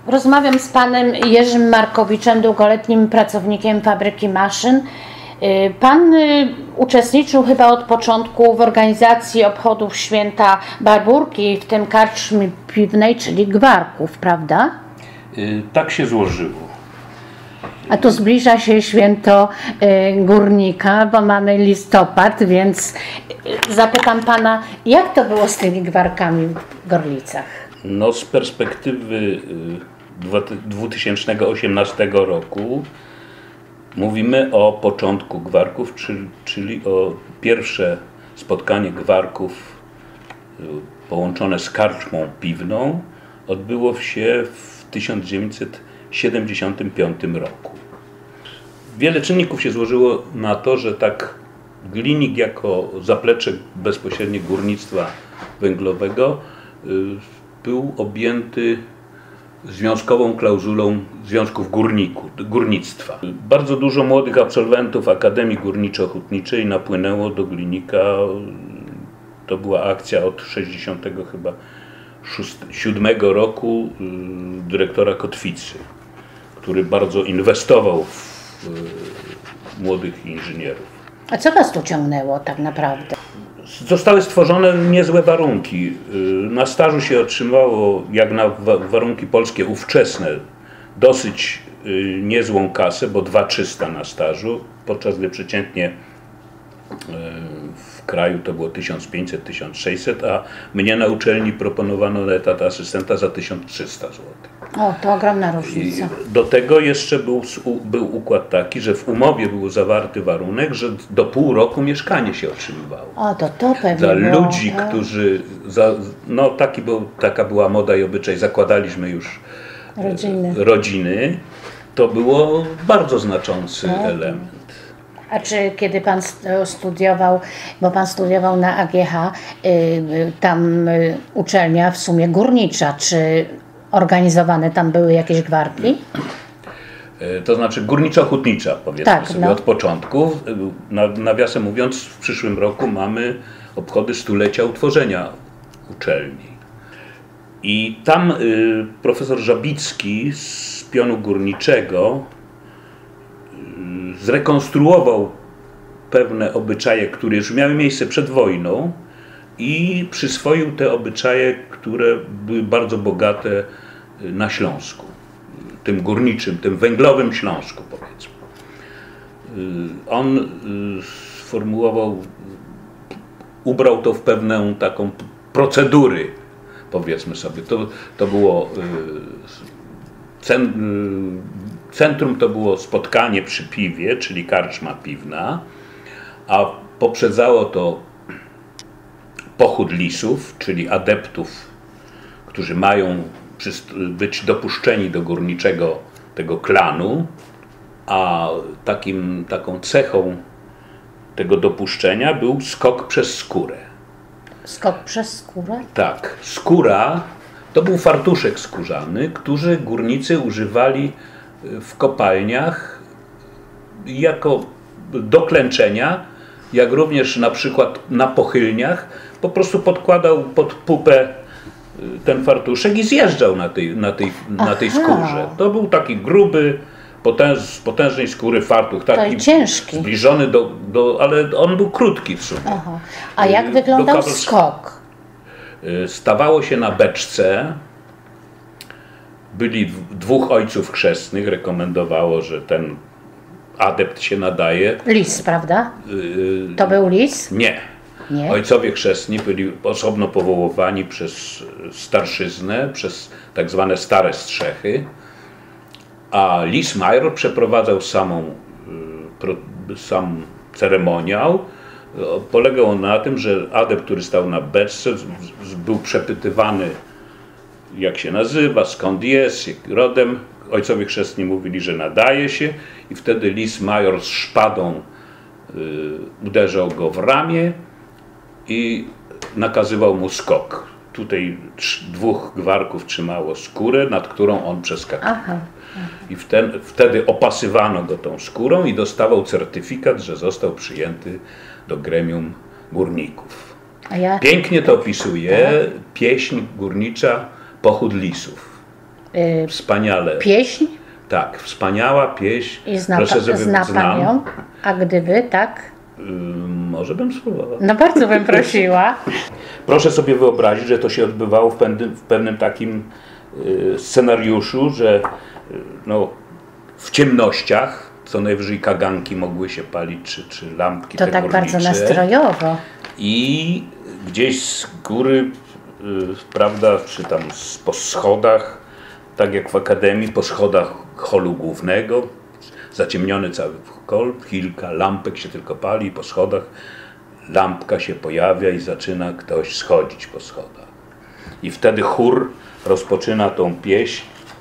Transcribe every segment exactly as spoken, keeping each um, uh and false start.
Rozmawiam z panem Jerzym Markowiczem, długoletnim pracownikiem fabryki maszyn. Pan uczestniczył chyba od początku w organizacji obchodów święta Barburki, w tym karczmy piwnej, czyli Gwarków, prawda? Tak się złożyło. A tu zbliża się święto górnika, bo mamy listopad, więc zapytam pana, jak to było z tymi gwarkami w Gorlicach? No, z perspektywy dwa tysiące osiemnastego roku mówimy o początku gwarków, czyli o pierwsze spotkanie gwarków połączone z karczmą piwną odbyło się w tysiąc dziewięćset siedemdziesiątym piątym roku. Wiele czynników się złożyło na to, że tak Glinik jako zaplecze bezpośrednie górnictwa węglowego był objęty związkową klauzulą związków górniku, górnictwa. Bardzo dużo młodych absolwentów Akademii Górniczo-Hutniczej napłynęło do Glinika. To była akcja od sześćdziesiątego chyba siódmego roku dyrektora Kotwicy, który bardzo inwestował w młodych inżynierów. A co was tu ciągnęło tak naprawdę? Zostały stworzone niezłe warunki. Na stażu się otrzymało, jak na warunki polskie ówczesne, dosyć niezłą kasę, bo dwa tysiące trzysta na stażu, podczas gdy przeciętnie w kraju to było tysiąc pięćset do tysiąc sześćset, a mnie na uczelni proponowano na etat asystenta za tysiąc trzysta złotych. O, to ogromna różnica. I do tego jeszcze był, był układ taki, że w umowie był zawarty warunek, że do pół roku mieszkanie się otrzymywało. O, to to pewnie Dla było, ludzi, tak? którzy, za, no taki był, taka była moda i obyczaj, zakładaliśmy już rodziny, rodziny to było bardzo znaczący tak. element. A czy kiedy pan studiował, bo pan studiował na A G H, tam uczelnia w sumie górnicza, czy organizowane tam były jakieś gwarki? To znaczy górniczo-hutnicza, powiedzmy tak, sobie, no. od początku. Nawiasem mówiąc, w przyszłym roku mamy obchody stulecia utworzenia uczelni. I tam y, profesor Żabicki z pionu górniczego y, zrekonstruował pewne obyczaje, które już miały miejsce przed wojną i przyswoił te obyczaje, które były bardzo bogate na Śląsku, tym górniczym, tym węglowym Śląsku, powiedzmy. On sformułował, ubrał to w pewną taką procedury, powiedzmy sobie. To, to było centrum, to było spotkanie przy piwie, czyli karczma piwna, a poprzedzało to pochód lisów, czyli adeptów, którzy mają być dopuszczeni do górniczego tego klanu, a takim, taką cechą tego dopuszczenia był skok przez skórę. Skok przez skórę? Tak. Skóra to był fartuszek skórzany, który górnicy używali w kopalniach jako do klęczenia, jak również na przykład na pochylniach. Po prostu podkładał pod pupę ten fartuszek i zjeżdżał na tej, na tej, na tej skórze. To był taki gruby, potęż, z potężnej skóry fartuch, taki ciężki, zbliżony do, do, ale on był krótki w sumie. Aha. A jak wyglądał skok? Stawało się na beczce. Byli dwóch ojców chrzestnych, rekomendowało, że ten adept się nadaje. Lis, prawda? To był lis? Nie. Nie? Ojcowie chrzestni byli osobno powoływani przez starszyznę, przez tak zwane stare strzechy, a lis major przeprowadzał samą, sam ceremoniał. Polegał on na tym, że adept, który stał na beczce, był przepytywany, jak się nazywa, skąd jest, jak rodem. Ojcowie chrzestni mówili, że nadaje się, i wtedy lis major z szpadą y, uderzał go w ramię i nakazywał mu skok. Tutaj dwóch gwarków trzymało skórę, nad którą on przeskakiwał. Aha, aha. I wten, wtedy opasywano go tą skórą i dostawał certyfikat, że został przyjęty do gremium górników. A ja... Pięknie to opisuje pieśń górnicza Pochód lisów. y, Wspaniale. pieśń. Tak, wspaniała pieśń. I zna, Proszę, żeby zna pan ją? A gdyby, tak? Yy, może bym spróbował. No bardzo bym prosiła. Proszę sobie wyobrazić, że to się odbywało w pewnym, w pewnym takim y, scenariuszu, że y, no, w ciemnościach co najwyżej kaganki mogły się palić, czy, czy lampki To te tak górnicze. bardzo nastrojowo. I gdzieś z góry, y, prawda, czy tam z, po schodach, tak jak w akademii, po schodach holu głównego, zaciemniony cały hol, kilka lampek się tylko pali, po schodach lampka się pojawia i zaczyna ktoś schodzić po schodach. I wtedy chór rozpoczyna tą pieśń.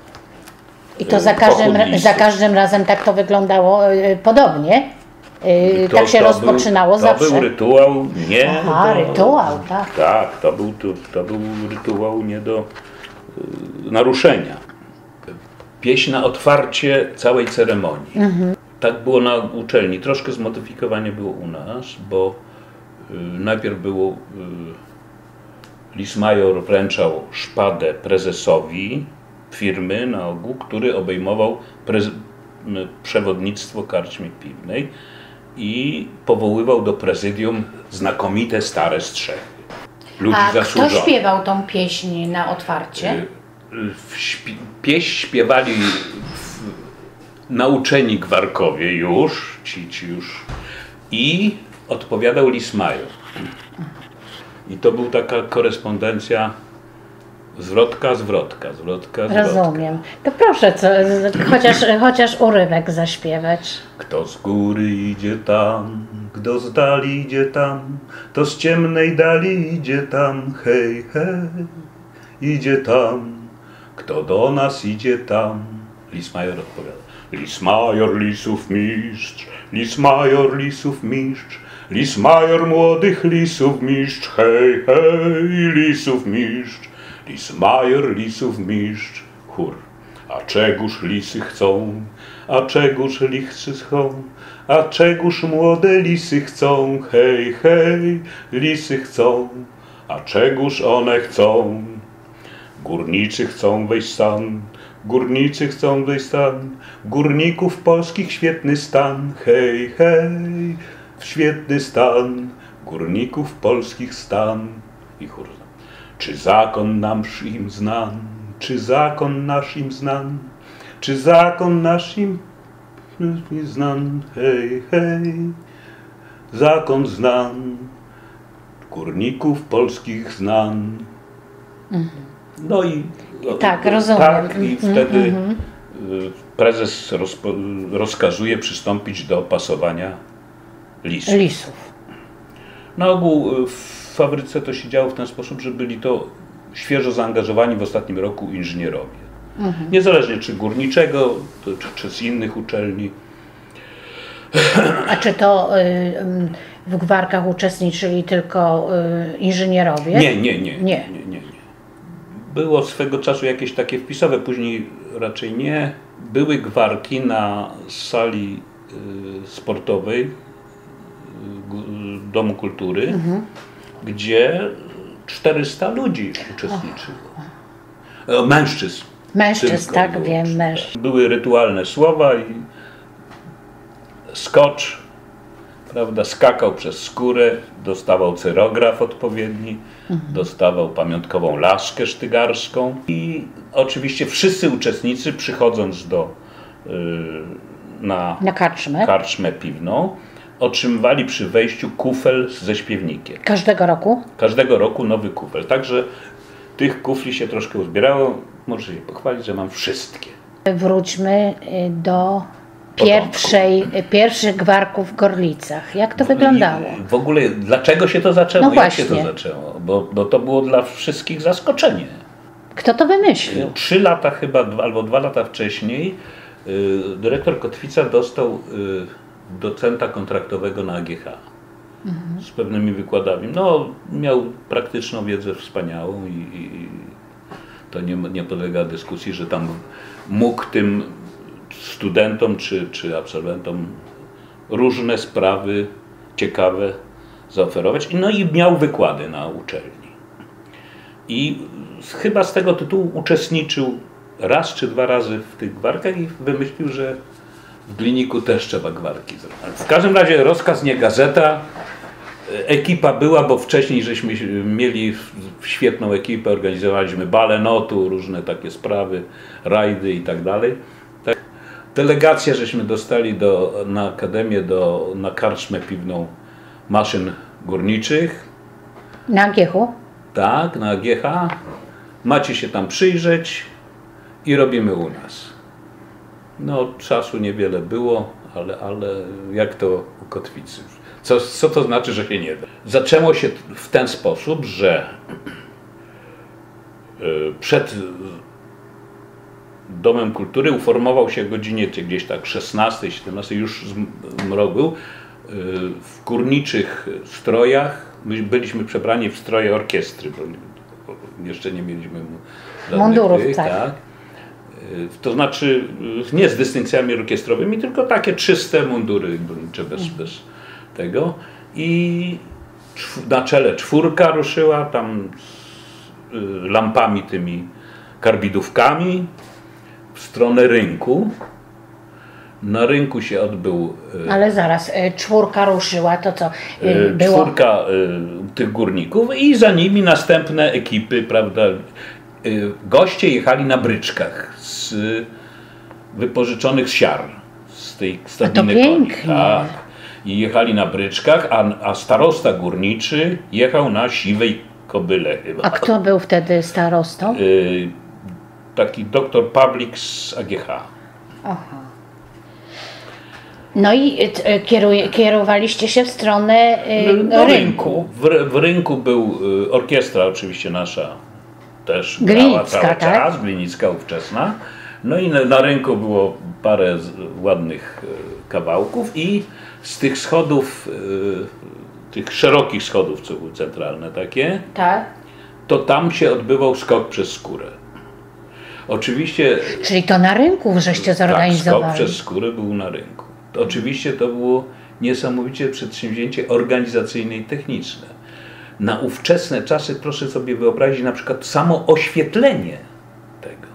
I to za każdym, za każdym razem tak to wyglądało y, podobnie. Y, To, tak się to rozpoczynało był, zawsze. To był rytuał nie Aha, do, rytuał, tak. Tak, to był, to, to był rytuał nie do y, naruszenia. Pieśń na otwarcie całej ceremonii. Mhm. Tak było na uczelni. Troszkę zmodyfikowanie było u nas, bo y, najpierw było y, lis major wręczał szpadę prezesowi firmy na ogół, który obejmował prez, przewodnictwo karczmy piwnej i powoływał do prezydium znakomite stare strzechy. Ludzi A zasłużonych. kto śpiewał tą pieśń na otwarcie? Śpi- pieśń śpiewali w, nauczeni gwarkowie już, ci, ci już, i odpowiadał lis major. I to była taka korespondencja zwrotka, zwrotka, zwrotka, zwrotka. Rozumiem. To proszę, co, chociaż, chociaż urywek zaśpiewać. Kto z góry idzie tam, kto z dali idzie tam, to z ciemnej dali idzie tam, hej, hej, idzie tam. Kto do nas idzie tam? Lis major odpowiada. Lis major, lisów mistrz, lis major, lisów mistrz, lis major młodych lisów mistrz, hej, hej, lisów mistrz, lis major, lisów mistrz, chór. A czegóż lisy chcą, a czegóż lisy chcą, a czegóż młode lisy chcą, hej, hej, lisy chcą, a czegóż one chcą? Górnicy chcą wejść stan, górnicy chcą wejść stan, górników polskich świetny stan, hej, hej, świetny stan, górników polskich stan. I chór. Czy zakon nasz im znan, czy zakon nasz im znan, czy zakon nasz im znan, hej, hej, zakon znan, górników polskich znan. Mhm. No i tak, rozumiem. Tak, i wtedy mm-hmm. prezes rozpo, rozkazuje przystąpić do pasowania lisów. lisów. Na ogół w fabryce to się działo w ten sposób, że byli to świeżo zaangażowani w ostatnim roku inżynierowie. Mm-hmm. Niezależnie czy górniczego, czy, czy z innych uczelni. A czy to y, w gwarkach uczestniczyli tylko y, inżynierowie? Nie, nie, nie. nie. nie, nie, nie. Było swego czasu jakieś takie wpisowe, później raczej nie. Były gwarki na sali y, sportowej y, Domu Kultury, mhm. gdzie czterysta ludzi uczestniczyło. O, mężczyzn. Mężczyzn, tak, było, wiem, mężczyzn. Były rytualne słowa i skocz, prawda, skakał przez skórę, dostawał cyrograf odpowiedni, mhm. dostawał pamiątkową laskę sztygarską i oczywiście wszyscy uczestnicy, przychodząc do, yy, na, na karczmę. karczmę piwną, otrzymywali przy wejściu kufel ze śpiewnikiem. Każdego roku? Każdego roku nowy kufel, także tych kufli się troszkę uzbierało, muszę się pochwalić, że mam wszystkie. Wróćmy do Pierwszej, pierwszych gwarków w Gorlicach. Jak to wyglądało? I w ogóle dlaczego się to zaczęło? No Jak właśnie. się to zaczęło? Bo, bo to było dla wszystkich zaskoczenie. Kto to wymyślił? Trzy lata chyba, albo dwa lata wcześniej y, dyrektor Kotwica dostał y, docenta kontraktowego na A G H. Mhm. Z pewnymi wykładami. No, miał praktyczną wiedzę wspaniałą i, i to nie, nie podlega dyskusji, że tam mógł tym studentom czy, czy absolwentom różne sprawy ciekawe zaoferować. No i miał wykłady na uczelni. I chyba z tego tytułu uczestniczył raz czy dwa razy w tych gwarkach i wymyślił, że w Gliniku też trzeba gwarki zrobić. W każdym razie rozkaz, nie gazeta. Ekipa była, bo wcześniej żeśmy mieli świetną ekipę, organizowaliśmy bale notu, różne takie sprawy, rajdy i tak dalej. Delegację żeśmy dostali do, na akademię, do, na karczmę piwną maszyn górniczych. Na Giechu? Tak, na A G H. Macie się tam przyjrzeć i robimy u nas. No, czasu niewiele było, ale, ale jak to u kotwicy. Co, co to znaczy, że się nie da? Zaczęło się w ten sposób, że przed Domem Kultury uformował się o godzinie gdzieś tak szesnastej, siedemnastej, już mrok był, w górniczych strojach. My byliśmy przebrani w stroje orkiestry, bo jeszcze nie mieliśmy mundurów, tych, tak. tak. To znaczy nie z dystynkcjami orkiestrowymi, tylko takie czyste mundury górnicze bez, bez tego. I na czele czwórka ruszyła tam z lampami tymi karbidówkami w stronę rynku. Na rynku się odbył... Ale zaraz, czwórka ruszyła, to co było? Czwórka tych górników i za nimi następne ekipy, prawda? Goście jechali na bryczkach z wypożyczonych z siar, z tej stadniny koni. Tak. I jechali na bryczkach, a, a starosta górniczy jechał na siwej kobyle chyba. A kto był wtedy starostą? Y, taki doktor Pawlik z A G H. Aha. No i kieruje, kierowaliście się w stronę y, no, rynku. W, w rynku był y, orkiestra oczywiście nasza też Glinicka, grała cały tak? czas, Glinicka ówczesna. No i na, na rynku było parę z, ładnych y, kawałków i z tych schodów, y, tych szerokich schodów, co były centralne takie, Tak. to tam się odbywał skok przez skórę. Oczywiście... Czyli to na rynku żeście zorganizowali? Tak, skok przez skórę był na rynku. To oczywiście to było niesamowicie przedsięwzięcie organizacyjne i techniczne. Na ówczesne czasy proszę sobie wyobrazić na przykład samo oświetlenie tego.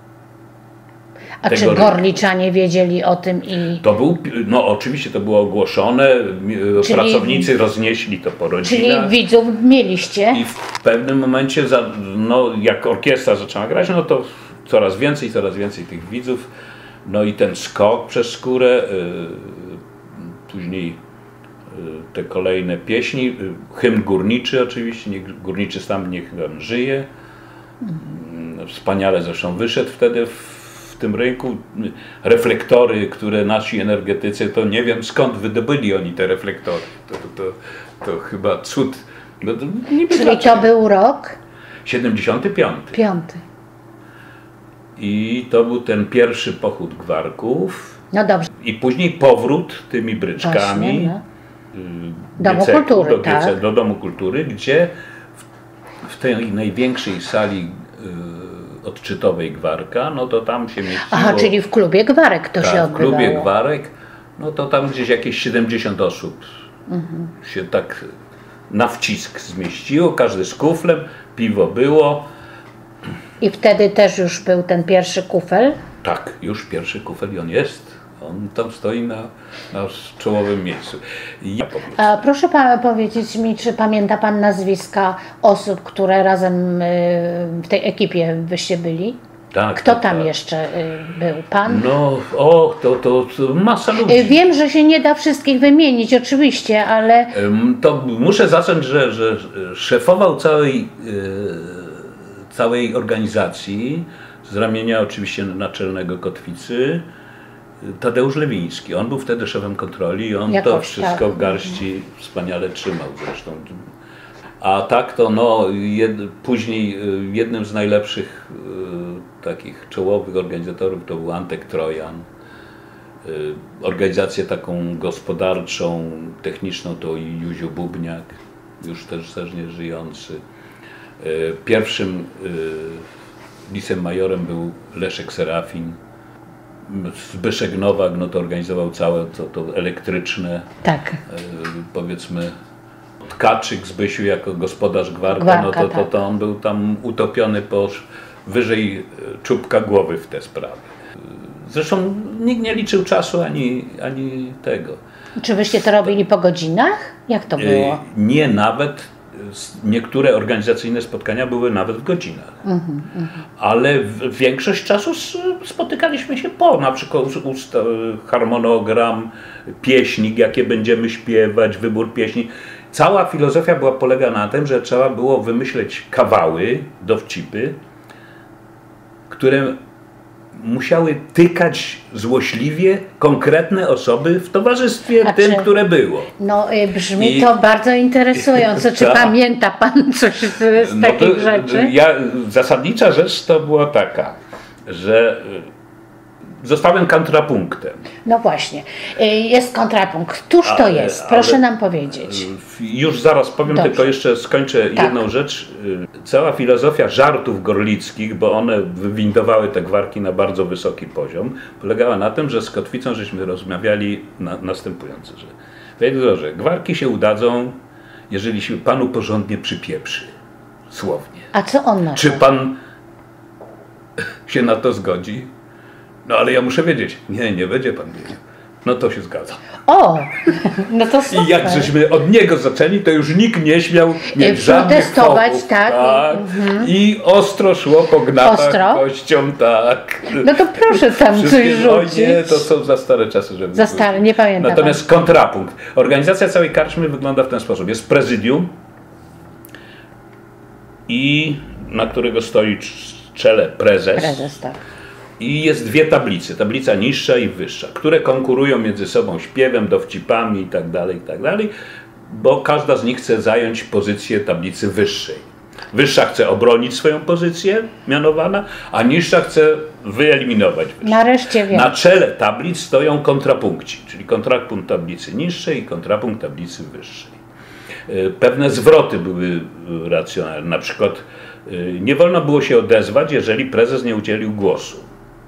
A tego czy rynku. Gorliczanie wiedzieli o tym i... To był, no oczywiście to było ogłoszone, czyli, pracownicy roznieśli to po rodzinach. Czyli widzów mieliście? I w pewnym momencie, za, no, jak orkiestra zaczęła grać, no to coraz więcej, coraz więcej tych widzów. No i ten skok przez skórę, yy, później yy, te kolejne pieśni, yy, hymn górniczy oczywiście, niech górniczy stan niech tam żyje. Yy, wspaniale zresztą wyszedł wtedy w, w tym rynku. Reflektory, które nasi energetycy, to nie wiem skąd wydobyli oni te reflektory. To, to, to, to chyba cud. No, to Czyli dlaczego? To był rok? siedemdziesiąty piąty. Piąty. I to był ten pierwszy pochód gwarków. No dobrze. I później powrót tymi bryczkami. Właśnie, no. Domu Gieseku, kultury, do, tak. Giece, do Domu Kultury, gdzie w, w tej największej sali y, odczytowej gwarka, no to tam się mieściło... Aha, czyli w klubie gwarek to tak, się odbywało. w klubie gwarek, no to tam gdzieś jakieś siedemdziesiąt osób mhm. się tak na wcisk zmieściło, każdy z kuflem, piwo było. I wtedy też już był ten pierwszy kufel? Tak, już pierwszy kufel i on jest. On tam stoi na, na czołowym miejscu. Ja A proszę pan powiedzieć mi, czy pamięta pan nazwiska osób, które razem w tej ekipie wyście byli? Tak. Kto tak, tam tak. jeszcze był? Pan? No, o, to, to, to masa ludzi. Wiem, że się nie da wszystkich wymienić, oczywiście, ale... To muszę zacząć, że, że szefował całej, całej organizacji, z ramienia oczywiście naczelnego Kotwicy, Tadeusz Lewiński. On był wtedy szefem kontroli i on Jakoś, to wszystko tak. w garści wspaniale trzymał zresztą. A tak to no, jed, później jednym z najlepszych y, takich czołowych organizatorów to był Antek Trojan. Y, organizację taką gospodarczą, techniczną to i Józiu Bubniak, już też, też nie żyjący. Y, pierwszym y, licem-majorem był Leszek Serafin. Zbyszek Nowak, no to organizował całe to, to elektryczne, tak. y, powiedzmy, Tkaczyk Zbysiu jako gospodarz gwarka, Gwarka, no to, to, tak. to on był tam utopiony po, wyżej czubka głowy w te sprawy. Zresztą nikt nie liczył czasu ani, ani tego. Czy wyście to robili po godzinach? Jak to było? Nie, nawet niektóre organizacyjne spotkania były nawet w godzinach. Mm-hmm, mm-hmm. Ale większość czasu spotykaliśmy się po, na przykład usta, harmonogram, pieśnik, jakie będziemy śpiewać, wybór pieśni. Cała filozofia była polega na tym, że trzeba było wymyśleć kawały, dowcipy, które musiały tykać złośliwie konkretne osoby w towarzystwie A tym, czy, które było. No brzmi I, to bardzo interesująco. Czy ta, pamięta pan coś z, z no takich to, rzeczy? Ja, zasadnicza rzecz to była taka, że zostałem kontrapunktem. No właśnie. Jest kontrapunkt. Któż ale, to jest? Proszę nam powiedzieć. Już zaraz powiem, Dobrze. Tylko jeszcze skończę tak. jedną rzecz. Cała filozofia żartów gorlickich, bo one wywindowały te gwarki na bardzo wysoki poziom, polegała na tym, że z Kotwicą żeśmy rozmawiali na następująco, że panie doktorze, gwarki się udadzą, jeżeli się panu porządnie przypieprzy. Słownie. A co on na to? Czy pan się na to zgodzi? No ale ja muszę wiedzieć. Nie, nie będzie pan wiedział. No to się zgadza. O, no to super. I jak żeśmy od niego zaczęli, to już nikt nie śmiał mieć żadnych fałów, tak. tak. Mhm. I ostro szło po gnatach ostro? kością, tak. No to proszę tam coś rzucić. Nie, to są za stare czasy, żeby Za stare, nie pamiętam. Natomiast kontrapunkt. Organizacja całej karczmy wygląda w ten sposób. Jest prezydium, i na którego stoi w czele prezes. Prezes, tak. I jest dwie tablice, tablica niższa i wyższa, które konkurują między sobą śpiewem, dowcipami i tak dalej, i tak dalej, bo każda z nich chce zająć pozycję tablicy wyższej. Wyższa chce obronić swoją pozycję, mianowana, a niższa chce wyeliminować wyższą. Nareszcie wiem. Na czele tablic stoją kontrapunkci, czyli kontrapunkt tablicy niższej i kontrapunkt tablicy wyższej. Pewne zwroty były racjonalne, na przykład nie wolno było się odezwać, jeżeli prezes nie udzielił głosu.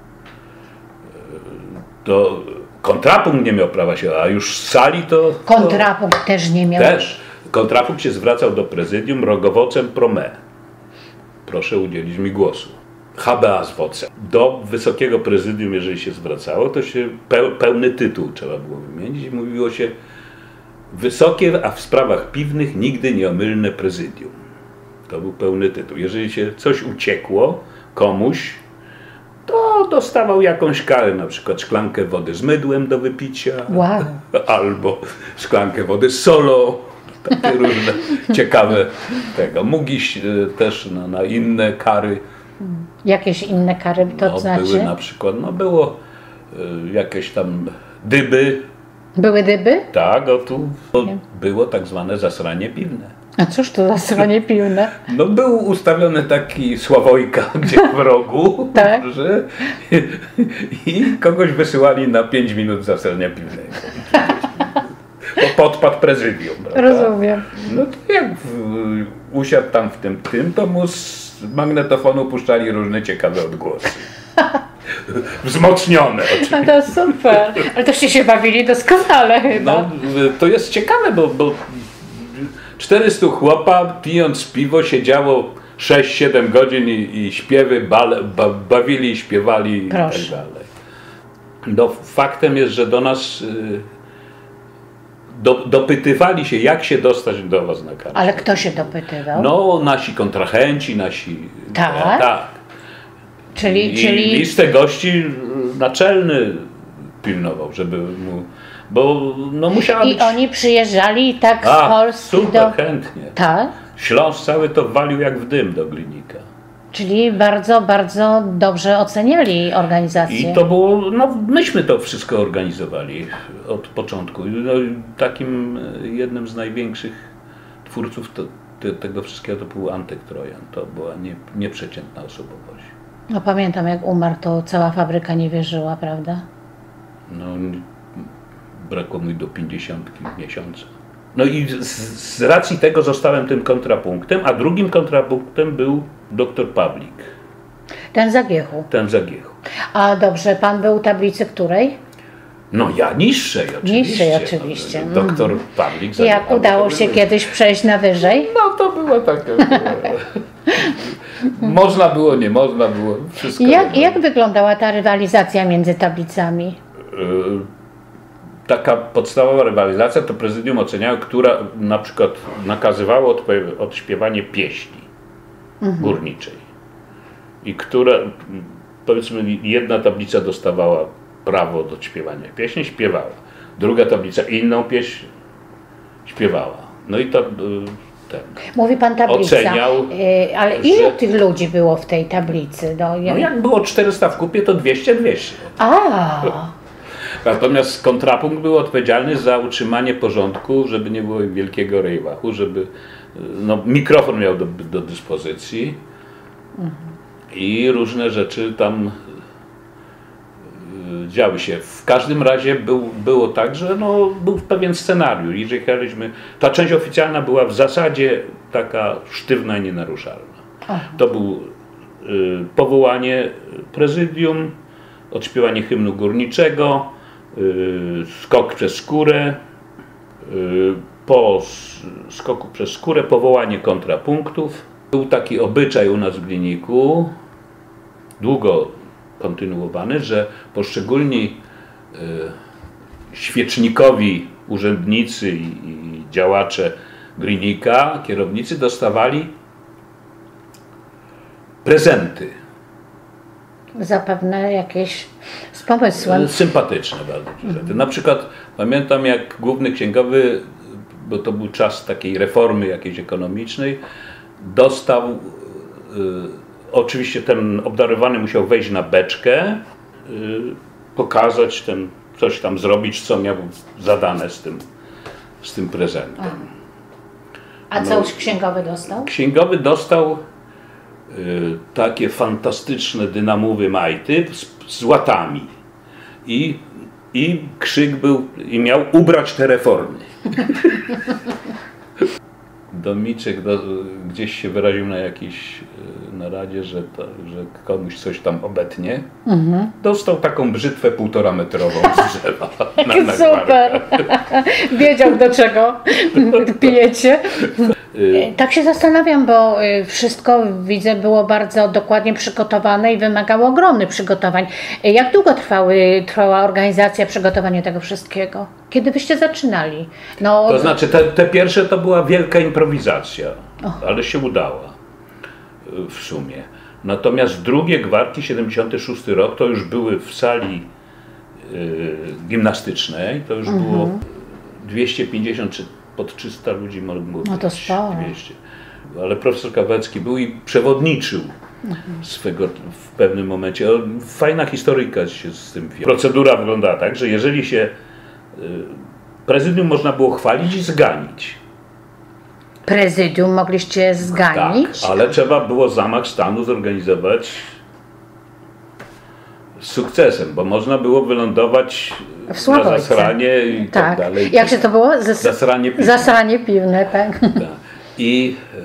To kontrapunkt nie miał prawa się, a już z sali to... Kontrapunkt to też nie miał. Też. Kontrapunkt się zwracał do prezydium rogowocem pro me. Proszę udzielić mi głosu. Habeas vocem. Do wysokiego prezydium, jeżeli się zwracało, to się pełny tytuł trzeba było wymienić i mówiło się wysokie, a w sprawach piwnych nigdy nieomylne prezydium. To był pełny tytuł. Jeżeli się coś uciekło komuś, to dostawał jakąś karę, na przykład szklankę wody z mydłem do wypicia, wow. albo szklankę wody z solą, takie różne ciekawe tego. Mógł iść też na, na inne kary. Jakieś inne kary to no, znaczy? Były na przykład, no było y, jakieś tam dyby. Były dyby? Tak, o tu było tak zwane zasranie piwne. A cóż to zasranie piwne? No był ustawiony taki Sławojka gdzieś w rogu, tak? że i kogoś wysyłali na pięć minut zasrania piwnego. Bo podpadł prezydium. Prawda? Rozumiem. No to jak w, usiadł tam w tym tym, to mu z magnetofonu puszczali różne ciekawe odgłosy. Wzmocnione oczywiście. No to super. Ale toście się bawili doskonale chyba. No, to jest ciekawe, bo, bo czterystu chłopa pijąc piwo siedziało sześć siedem godzin i, i śpiewy bale, ba, bawili, śpiewali Proszę. i tak dalej. No, faktem jest, że do nas y, do, dopytywali się, jak się dostać do was na kartę. Ale kto się dopytywał? No, nasi kontrahenci, nasi... Tak? E, tak. Czyli, I czyli... listę gości naczelny pilnował, żeby mu... Bo no musiała I być... oni przyjeżdżali tak z A, Polski super, do... chętnie. Tak? Śląsk cały to walił jak w dym do Glinika. Czyli bardzo, bardzo dobrze oceniali organizację. I to było, no myśmy to wszystko organizowali od początku. No, takim jednym z największych twórców to, te, tego wszystkiego to był Antek Trojan. To była nie, nieprzeciętna osobowość. No pamiętam, jak umarł, to cała fabryka nie wierzyła, prawda? No brakło mi do pięćdziesiątki miesiąca. No i z, z racji tego zostałem tym kontrapunktem, a drugim kontrapunktem był doktor Pawlik. Ten Zagiechu. Ten Zagiechu. A dobrze, pan był u tablicy której? No ja niższej oczywiście. Niższej oczywiście. Doktor mm. Pawlik. Jak udało się kiedyś przejść na wyżej? No to było takie... Można było, nie można było. Wszystko Jak, jak wyglądała ta rywalizacja między tablicami? Taka podstawowa rywalizacja to prezydium oceniało, która na przykład nakazywało odśpiewanie pieśni mhm. górniczej. I która, powiedzmy, jedna tablica dostawała prawo do śpiewania pieśni, śpiewała. Druga tablica inną pieśń śpiewała. No i to ten. Mówi pan tablica, oceniał, ale ile że... tych ludzi było w tej tablicy? No, ja... no jak było czterysta w kupie, to dwieście dwieście. A. Natomiast kontrapunkt był odpowiedzialny za utrzymanie porządku, żeby nie było wielkiego rejwachu, żeby no, mikrofon miał do, do dyspozycji mhm. i różne rzeczy tam y, działy się. W każdym razie był, było tak, że no, był pewien scenariusz. Jeżeli jechaliśmy, ta część oficjalna była w zasadzie taka sztywna i nienaruszalna. Aha. To był y, powołanie prezydium, odśpiewanie hymnu górniczego, Yy, skok przez skórę, yy, po skoku przez skórę powołanie kontrapunktów. Był taki obyczaj u nas w Gliniku, długo kontynuowany, że poszczególni yy, świecznikowi urzędnicy i, i działacze Glinika, kierownicy dostawali prezenty. Zapewne jakieś z pomysłem. Sympatyczne bardzo prezenty. Na przykład pamiętam, jak główny księgowy, bo to był czas takiej reformy jakiejś ekonomicznej, dostał, y, oczywiście ten obdarowany musiał wejść na beczkę, y, pokazać ten, coś tam zrobić, co miał zadane z tym, z tym prezentem. A, A co no, księgowy dostał? Księgowy dostał y, takie fantastyczne dynamowy majty z, z łatami. I, I krzyk był, i miał ubrać te reformy. Domiczek do, gdzieś się wyraził na jakiejś naradzie, że, to, że komuś coś tam obetnie. Mhm. Dostał taką brzytwę półtora metrową z drzewa. Na, na super! Wiedział, do czego pijecie. Tak się zastanawiam, bo wszystko, widzę, było bardzo dokładnie przygotowane i wymagało ogromnych przygotowań. Jak długo trwały, trwała organizacja, przygotowanie tego wszystkiego? Kiedy wyście zaczynali? No... To znaczy, te, te pierwsze to była wielka improwizacja, oh. ale się udała w sumie. Natomiast drugie gwarki, siedemdziesiąty szósty rok, to już były w sali y, gimnastycznej, to już mm-hmm. było dwieście pięćdziesiąt czy pod trzysta ludzi mogło być. No to sporo. dwieście. Ale profesor Kawecki był i przewodniczył mhm. swego w pewnym momencie. Fajna historyjka się z tym wie. Procedura wygląda tak, że jeżeli się prezydium można było chwalić i zganić. Prezydium mogliście zganić? Tak, ale trzeba było zamach stanu zorganizować z sukcesem, bo można było wylądować w na zasranie i tak, tak dalej. Jak się to było? Zas- zasranie piwne. Zasranie piwne, tak. tak. I e,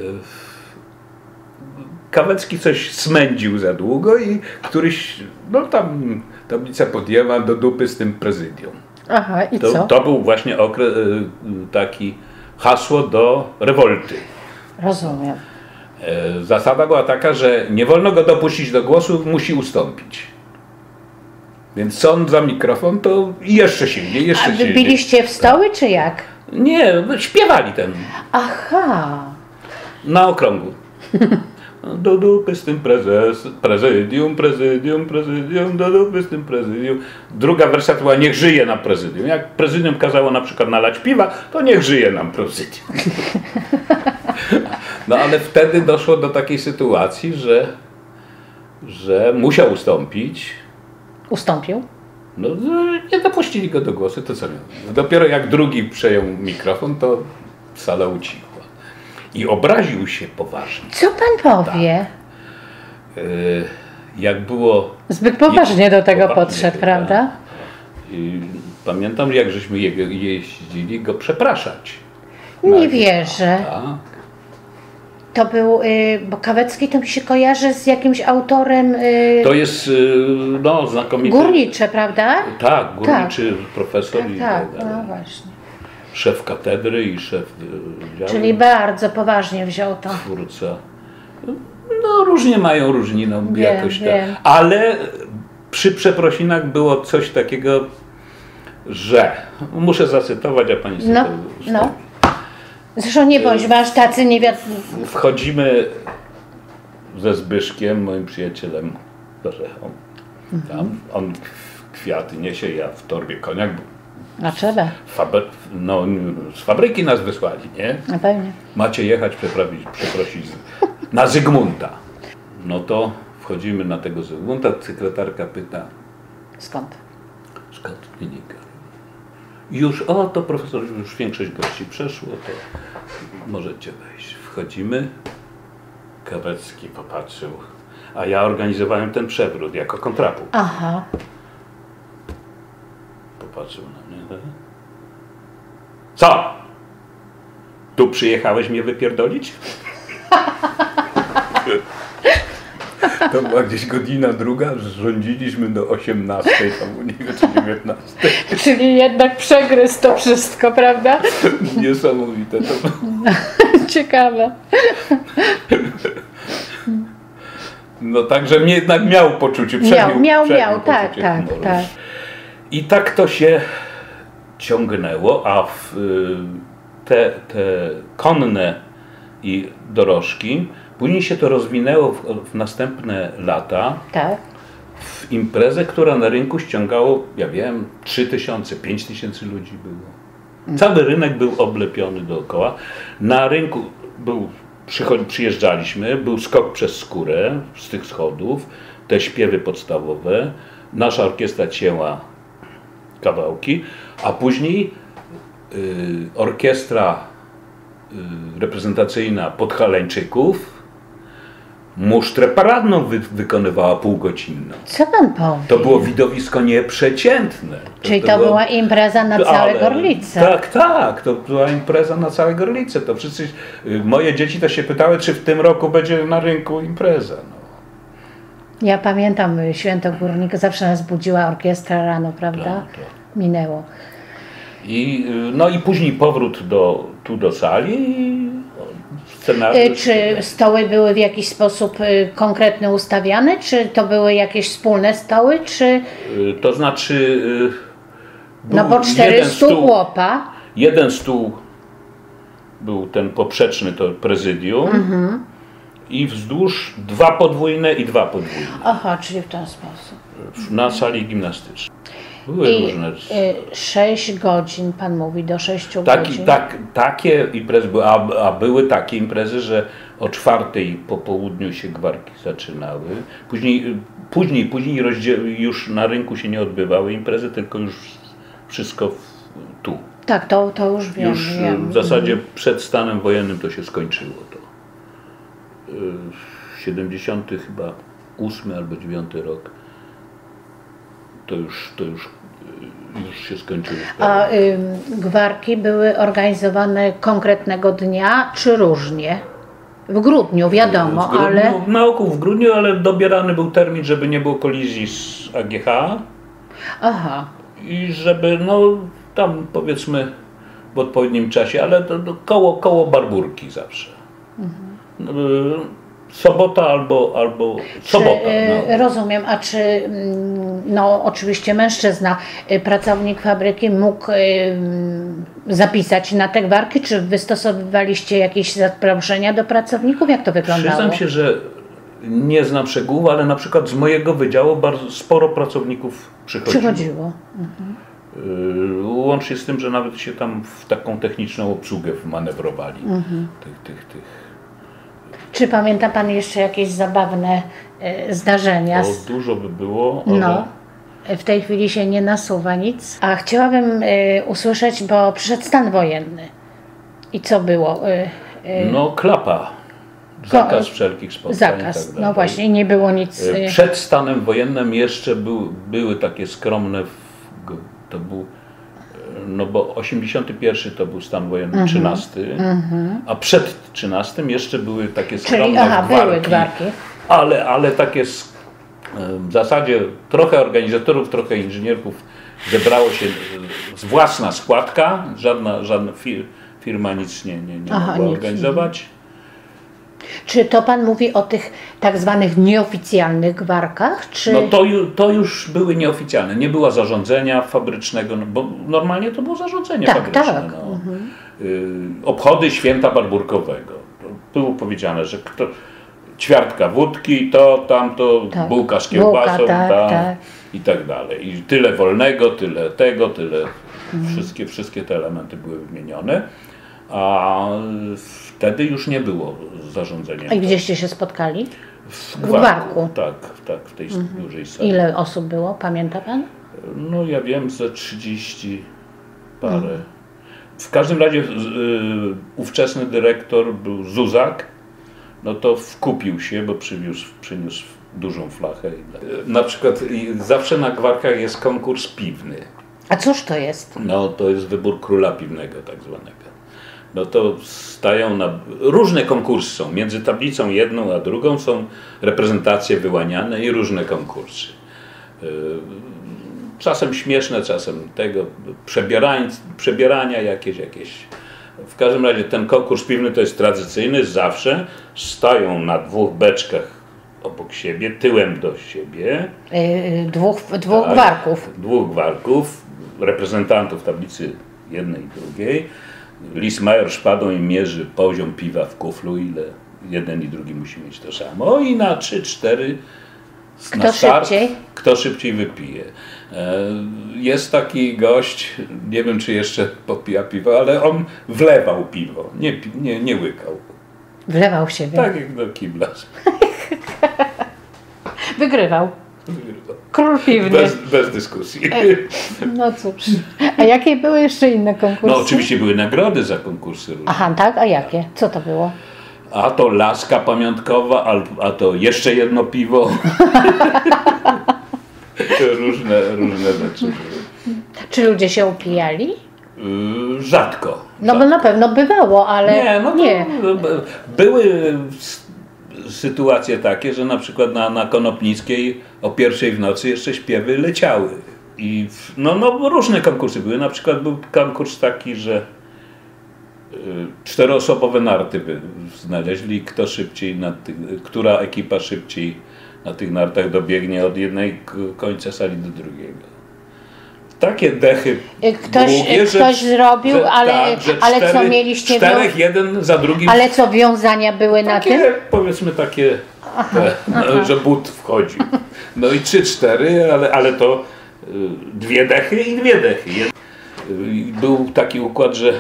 Kawecki coś smędził za długo i któryś, no tam tablica podjęła do dupy z tym prezydium. Aha, i to, co? To był właśnie okres, taki hasło do rewolty. Rozumiem. Zasada była taka, że nie wolno go dopuścić do głosu, musi ustąpić. Więc sąd za mikrofon to jeszcze silniej, jeszcze silniej. A wy biliście w stoły, czy jak? Nie, śpiewali ten. Aha. Na okrągło. Do dupy z tym prezes, prezydium, prezydium, prezydium, do dupy z tym prezydium. Druga wersja to była niech żyje nam prezydium. Jak prezydium kazało na przykład nalać piwa, to niech żyje nam prezydium. No ale wtedy doszło do takiej sytuacji, że, że musiał ustąpić. Ustąpił? No nie dopuścili go do głosu, to co miał. Dopiero jak drugi przejął mikrofon, to sala ucichła. I obraził się poważnie. Co pan powie? Tak. Jak było... Zbyt poważnie do tego podszedł, prawda? I pamiętam, jak żeśmy jeździli go przepraszać. Nie wierzę. Tak. To był, bo Kawecki to mi się kojarzy z jakimś autorem... To jest, no, znakomity... Górnicze, prawda? Tak, górniczy tak. profesor. Tak, i tak, no właśnie. Szef katedry i szef działu. Czyli bardzo poważnie wziął to. Twórca. No różnie mają, różni no, Wiem, jakoś tak. wiem. Ale przy przeprosinach było coś takiego, że muszę zacytować, a pani sobie No, to no. Zresztą nie bądź, masz tacy nie wiadomo. Wchodzimy ze Zbyszkiem, moim przyjacielem Orzechą. Tam on kwiaty niesie, ja w torbie koniak. A trzeba. Fabry no, z fabryki nas wysłali, nie? Na pewnie. Macie jechać, przeprawić, przeprosić na Zygmunta. No to wchodzimy na tego Zygmunta, sekretarka pyta, Skąd? skąd wynika? Już, o to profesor, już większość gości przeszło, to możecie wejść. Wchodzimy, Kawecki popatrzył, a ja organizowałem ten przewrót jako kontrapunkt. Aha. Popatrzył na mnie. Tak? Co? Tu przyjechałeś mnie wypierdolić? To była gdzieś godzina druga, rządziliśmy do osiemnastej, tam nie wiem, czy dziewiętnastej. Czyli jednak przegryzł to wszystko, prawda? Niesamowite to było. Ciekawe. No także mnie jednak miał poczucie. Miał, Przebił, miał, przebił miał, tak, poczucie tak, humoru. tak. I tak to się ciągnęło, a w, te, te konne i dorożki, później się to rozwinęło w, w następne lata Tak. w imprezę, która na rynku ściągało, ja wiem, trzy tysiące, pięć tysięcy ludzi było. Cały rynek był oblepiony dookoła. Na rynku był, przyjeżdżaliśmy, był skok przez skórę z tych schodów, te śpiewy podstawowe, nasza orkiestra cięła kawałki, a później y, orkiestra y, reprezentacyjna Podhalańczyków musztrę paradną wy, wykonywała półgodzinną. Co pan powie? To było widowisko nieprzeciętne. To, Czyli to, to było, była impreza na całe ale- Gorlice. Tak, tak, to była impreza na całe Gorlice. To wszyscy, y, moje dzieci to się pytały, czy w tym roku będzie na rynku impreza. No. Ja pamiętam y, Święto Górnika, zawsze nas budziła orkiestra rano, prawda? Tak, tak. Minęło. I, y, no i później powrót do, tu do sali i Y, scenariusz. Czy stoły były w jakiś sposób y, konkretny ustawiane, czy to były jakieś wspólne stoły, czy... Y, To znaczy y, był No bo cztery jeden stół stół, chłopa. jeden stół był ten poprzeczny, to prezydium Mhm. i wzdłuż dwa podwójne i dwa podwójne Aha, czyli w ten sposób. na sali gimnastycznej. Były I różne. y, sześć godzin, pan mówi, do sześciu Taki, godzin. tak, takie imprezy były, a, a były takie imprezy, że o czwartej po południu się gwarki zaczynały. Później, później, później rozdział, już na rynku się nie odbywały imprezy, tylko już wszystko w, tu. Tak, to, to już wiem. Już wiem. w zasadzie przed stanem wojennym to się skończyło. To. Y, siedemdziesiąty chyba ósmy albo dziewiąty rok. To już, to już, y, już się skończyło. A y, gwarki były organizowane konkretnego dnia, czy różnie? W grudniu, wiadomo, w grudniu, ale... Na oku w grudniu, ale dobierany był termin, żeby nie było kolizji z A G H Aha. i żeby, no tam powiedzmy w odpowiednim czasie, ale to, to koło, koło Barburki zawsze. Mhm. Sobota albo, albo sobota. Czy, No. y, Rozumiem, a czy, mm, no oczywiście mężczyzna, y, pracownik fabryki mógł y, mm, zapisać na te gwarki, czy wystosowywaliście jakieś zaproszenia do pracowników? Jak to wyglądało? Przyznam się, że nie znam szczegółów, ale na przykład z mojego wydziału bardzo sporo pracowników przychodziło. Przychodziło. Yy, Łącznie z tym, że nawet się tam w taką techniczną obsługę wmanewrowali. Mhm. Tych, tych, tych. Czy pamięta pan jeszcze jakieś zabawne y, zdarzenia? To z- dużo by było, ale No, w tej chwili się nie nasuwa nic. A chciałabym y, usłyszeć, bo przyszedł stan wojenny. I co było? Y, y, no klapa. Zakaz wszelkich spotkań. zakaz. I tak dalej. No właśnie, nie było nic. Yy, Y, Przed stanem wojennym jeszcze był, były takie skromne, w, to był, yy, no bo osiemdziesiąty pierwszy to był stan wojenny, trzynasty, a przed trzynastym jeszcze były takie skromne czyli, aha, gwarki, były gwarki. Ale, ale takie s- w zasadzie trochę organizatorów, trochę inżynierów zebrało się z własna składka, żadna, żadna fir, firma nic nie, nie, nie Aha, mogła nic. organizować. Czy to pan mówi o tych tak zwanych nieoficjalnych gwarkach? Czy... No to, ju, to już były nieoficjalne, nie było zarządzenia fabrycznego, no bo normalnie to było zarządzenie tak, fabryczne. Tak. No. Mhm. Y, obchody święta barburkowego. Było powiedziane, że kto, ćwiartka wódki, to tamto, tak. bułka z kiełbasą Bułka, tak, ta, tak. i tak dalej. I tyle wolnego, tyle tego, tyle. Mhm. Wszystkie, wszystkie te elementy były wymienione. A wtedy już nie było zarządzenia. A gdzieście się spotkali? W Gwarku. Gwarku. Tak, tak, w tej mhm. dużej sali. Ile osób było, pamięta pan? No ja wiem, ze trzydzieści parę. Mhm. W każdym razie y, ówczesny dyrektor był Zuzak, no to wkupił się, bo przywiózł, przyniósł dużą flachę. Na przykład zawsze na Gwarkach jest konkurs piwny. A cóż to jest? No to jest wybór króla piwnego tak zwanego. No to stają na... Różne konkursy są. Między tablicą jedną a drugą są reprezentacje wyłaniane i różne konkursy. Czasem śmieszne, czasem tego, przebierania, przebierania jakieś, jakieś. W każdym razie ten konkurs piwny to jest tradycyjny, zawsze stają na dwóch beczkach obok siebie, tyłem do siebie. Yy, dwóch dwóch tak, gwarków. Dwóch gwarków, reprezentantów tablicy jednej i drugiej. Lismajer szpadą im mierzy poziom piwa w kuflu, ile jeden i drugi musi mieć to samo. I na trzy cztery Kto start, szybciej? Kto szybciej wypije. Jest taki gość, nie wiem czy jeszcze popija piwo, ale on wlewał piwo, nie, nie, nie łykał. Wlewał w siebie? Tak jak do kibla. Wygrywał. Wygrywał. Król piwny. Bez, bez dyskusji. No cóż. A jakie były jeszcze inne konkursy? No oczywiście były nagrody za konkursy różne. Aha, tak? A jakie? Co to było? A to laska pamiątkowa, a to jeszcze jedno piwo. różne, różne rzeczy były. Czy ludzie się upijali? Yy, rzadko. No rzadko. bo na pewno bywało, ale nie. No to nie. Były sytuacje takie, że na przykład na, na Konopnickiej o pierwszej w nocy jeszcze śpiewy leciały. I w, no, no różne konkursy były. Na przykład był konkurs taki, że czteroosobowe narty by znaleźli, kto szybciej, na ty, która ekipa szybciej na tych nartach dobiegnie od jednej końca sali do drugiego. Takie dechy Ktoś, długie, ktoś że, zrobił, że, ale, tak, że ale cztery, co mieliście? Czterech, jeden za drugim. Ale co, wiązania były takie, na tym? Powiedzmy takie, aha, te, aha. że but wchodzi. No i trzy, cztery, ale, ale to y, dwie dechy i dwie dechy. Jed, y, był taki układ, że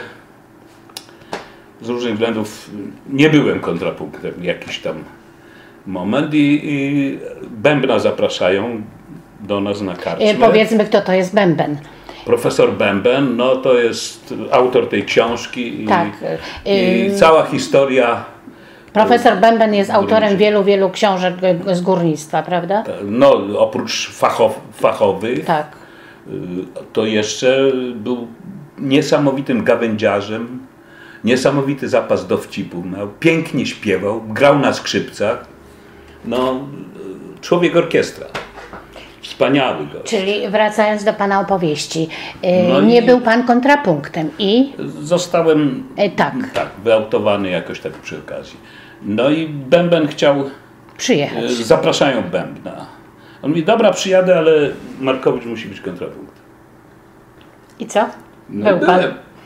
z różnych względów nie byłem kontrapunktem jakiś tam moment i, i Bębna zapraszają do nas na karczmę. E, powiedzmy, kto to jest Bęben. Profesor Bęben, no to jest autor tej książki i, tak. i y cała historia. Profesor Bęben jest autorem wielu, wielu książek z górnictwa, prawda? No, oprócz fachow, fachowych, tak. to jeszcze był niesamowitym gawędziarzem, niesamowity zapas dowcipów miał, pięknie śpiewał, grał na skrzypcach. No, człowiek orkiestra. Wspaniały gość. Czyli wracając do pana opowieści, no nie był pan kontrapunktem i? Zostałem e, tak. tak, wyautowany jakoś tak przy okazji. No i Bęben chciał przyjechać. Zapraszają Bębna. On mówi, dobra, przyjadę, ale Markowicz musi być kontrapunkt. I co? No, był pan.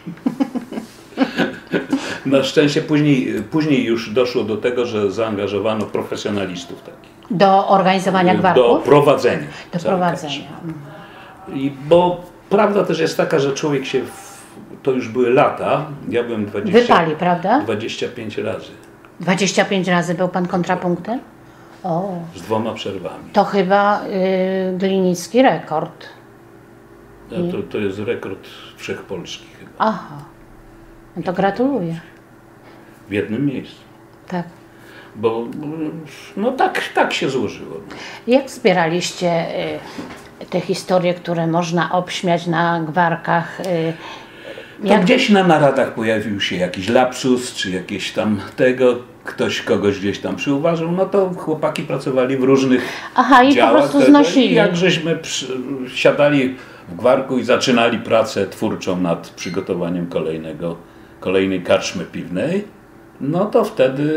Na szczęście później, później już doszło do tego, że zaangażowano profesjonalistów takich. Do organizowania gwarków? Do prowadzenia. Do prowadzenia. I bo prawda też jest taka, że człowiek się, w, to już były lata, ja byłem dwadzieścia, wypali, prawda? dwadzieścia pięć razy. dwadzieścia pięć razy był pan kontrapunktem? O. Z dwoma przerwami. To chyba y, glinicki rekord. No, to, to jest rekord wszechpolski chyba. Aha. No to gratuluję. W jednym miejscu. Tak. Bo no tak, tak się złożyło. Jak wspieraliście y, te historie, które można obśmiać na gwarkach? Y, to jak... gdzieś na naradach pojawił się jakiś lapsus, czy jakieś tam tego, ktoś kogoś gdzieś tam przyuważył, no to chłopaki pracowali w różnych Aha, i działach. po prostu znosili. I jak żeśmy przy, siadali w gwarku i zaczynali pracę twórczą nad przygotowaniem kolejnego, kolejnej karczmy piwnej, no to wtedy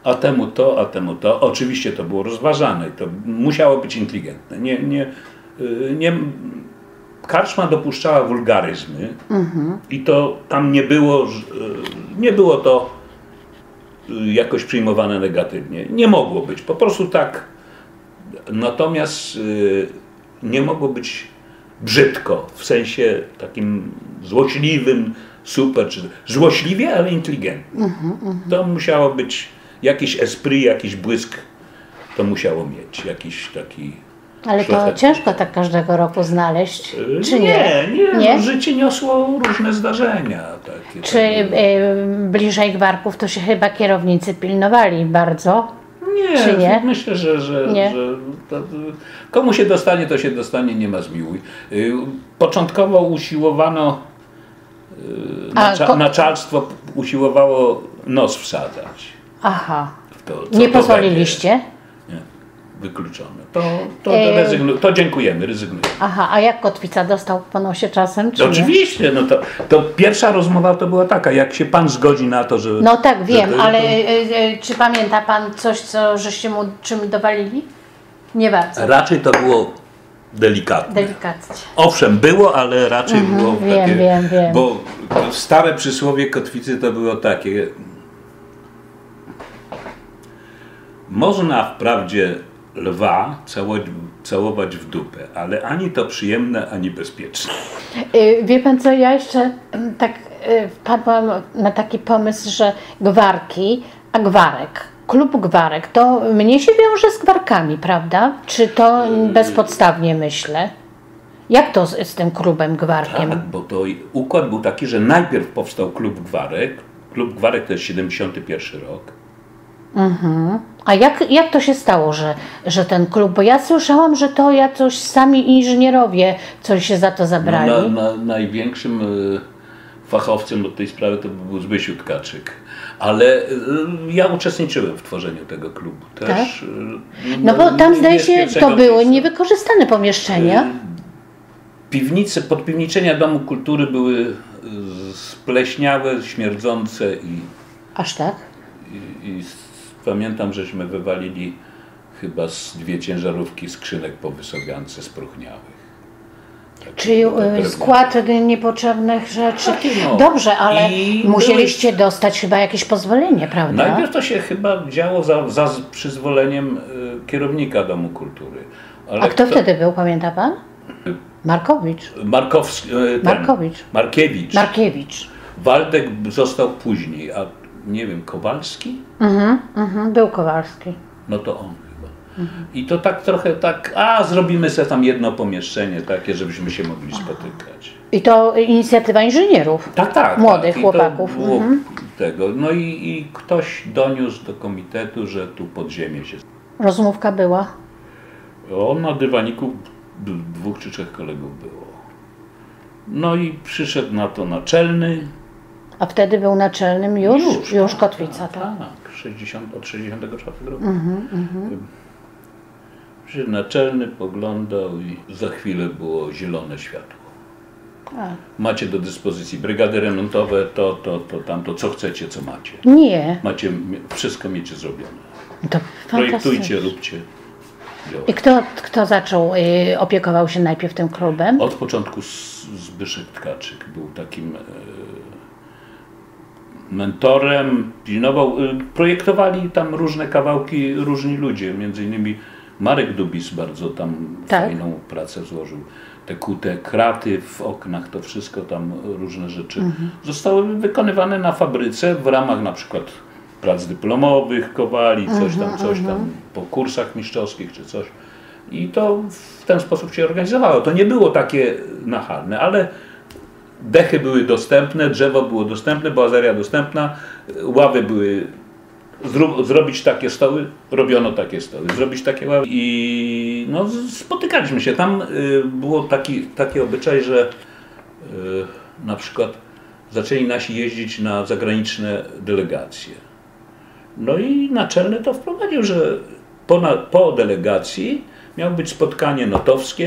a temu to, a temu to. Oczywiście to było rozważane, to musiało być inteligentne. Nie, nie, nie, karczma dopuszczała wulgaryzmy mhm. i to tam nie było, nie było to jakoś przyjmowane negatywnie. Nie mogło być, po prostu tak. Natomiast nie mogło być brzydko, w sensie takim złośliwym, super, czy złośliwie, ale inteligentnie. Mhm, mhm. To musiało być jakiś esprit, jakiś błysk, to musiało mieć, jakiś taki... Ale to ciężko tak każdego roku znaleźć, czy nie? Nie, nie, nie? No, życie niosło różne zdarzenia. Takie, czy takie... y, bliżej Gwarków to się chyba kierownicy pilnowali bardzo? Nie, czy nie? Myślę, że, że, nie. że to, komu się dostanie, to się dostanie, nie ma zmiłuj. Początkowo usiłowano, nacza, A, naczelstwo usiłowało nos wsadzać. Aha, to, nie pozwoliliście? Nie, wykluczone. To, to, e... rezygnu, to dziękujemy, rezygnujemy. Aha, a jak Kotwica dostał po nosie czasem? Czy Oczywiście, no to, to pierwsza rozmowa to była taka, jak się pan zgodzi na to, że... No tak, wiem, to, ale to... e, czy pamięta pan coś, co żeście mu czym dowalili? Nie bardzo. Raczej to było delikatne. Delikatnie. Owszem, było, ale raczej mhm, było wiem, takie... Wiem, wiem, Bo stare przysłowie Kotwicy to było takie... Można wprawdzie lwa całować, całować w dupę, ale ani to przyjemne, ani bezpieczne. Wie pan co, ja jeszcze tak wpadłam na taki pomysł, że gwarki, a gwarek, klub gwarek, to mnie się wiąże z gwarkami, prawda? Czy to bezpodstawnie myślę? Jak to z, z tym klubem gwarkiem? Tak, bo to układ był taki, że najpierw powstał klub gwarek. Klub gwarek to jest siedemdziesiąty pierwszy rok. Mhm. A jak, jak to się stało, że, że ten klub, bo ja słyszałam, że to jakoś sami inżynierowie coś się za to zabrali. No, na, na, największym y, fachowcem od tej sprawy to był Zbysiu Tkaczyk. Ale y, ja uczestniczyłem w tworzeniu tego klubu też. Tak? Y, no, no bo tam zdaje się, to były niewykorzystane pomieszczenia. Y, piwnice, podpiwniczenia Domu Kultury były y, spleśniałe, śmierdzące i... Aż tak? I, i pamiętam, żeśmy wywalili chyba z dwie ciężarówki skrzynek po Wysowiance spróchniałych. Tak, czyli skład niepotrzebnych rzeczy. Tak, no. Dobrze, ale I musieliście były... dostać chyba jakieś pozwolenie, prawda? Najpierw to się chyba działo za, za przyzwoleniem y, kierownika Domu Kultury. Ale A kto, kto wtedy był, pamięta pan? Markowicz. Markowski, y, Markowicz. Markiewicz. Markiewicz. Waldek został później, a nie wiem, Kowalski? Mhm, mhm, był Kowalski. No to on chyba. Mhm. I to tak trochę tak, a zrobimy sobie tam jedno pomieszczenie takie, żebyśmy się mogli Aha. spotykać. I to inicjatywa inżynierów? Tak, tak. Młodych tak. chłopaków. Było mhm. tego. No i, i ktoś doniósł do komitetu, że tu podziemie się... Rozmówka była? O, na dywaniku dwóch czy trzech kolegów było. No i przyszedł na to naczelny. A wtedy był naczelnym już? Już, już tak, Kotwica, tak? Tak, sześćdziesiąt, od sześćdziesiątego czwartego roku. Mm-hmm, mm-hmm. Naczelny poglądał i za chwilę było zielone światło. A. Macie do dyspozycji brygady remontowe, to, to, to, tamto, co chcecie, co macie. Nie. Macie, wszystko miecie zrobione. To projektujcie, róbcie. I kto, kto zaczął, y, opiekował się najpierw tym klubem? Od początku Zbyszek Tkaczyk był takim... Y, mentorem, pilnował, projektowali tam różne kawałki, różni ludzie, między innymi Marek Dubis bardzo tam tak. fajną pracę złożył. Te kute kraty w oknach, to wszystko tam, różne rzeczy mhm. zostały wykonywane na fabryce w ramach na przykład prac dyplomowych, kowali, coś mhm, tam, coś mhm. tam, po kursach mistrzowskich czy coś. I to w ten sposób się organizowało. To nie było takie nachalne, ale dechy były dostępne, drzewo było dostępne, boazeria dostępna, ławy były, zro, zrobić takie stoły, robiono takie stoły, zrobić takie ławy i no, spotykaliśmy się. Tam y, było taki, taki obyczaj, że y, na przykład zaczęli nasi jeździć na zagraniczne delegacje. No i naczelny to wprowadził, że po, na, po delegacji miało być spotkanie notowskie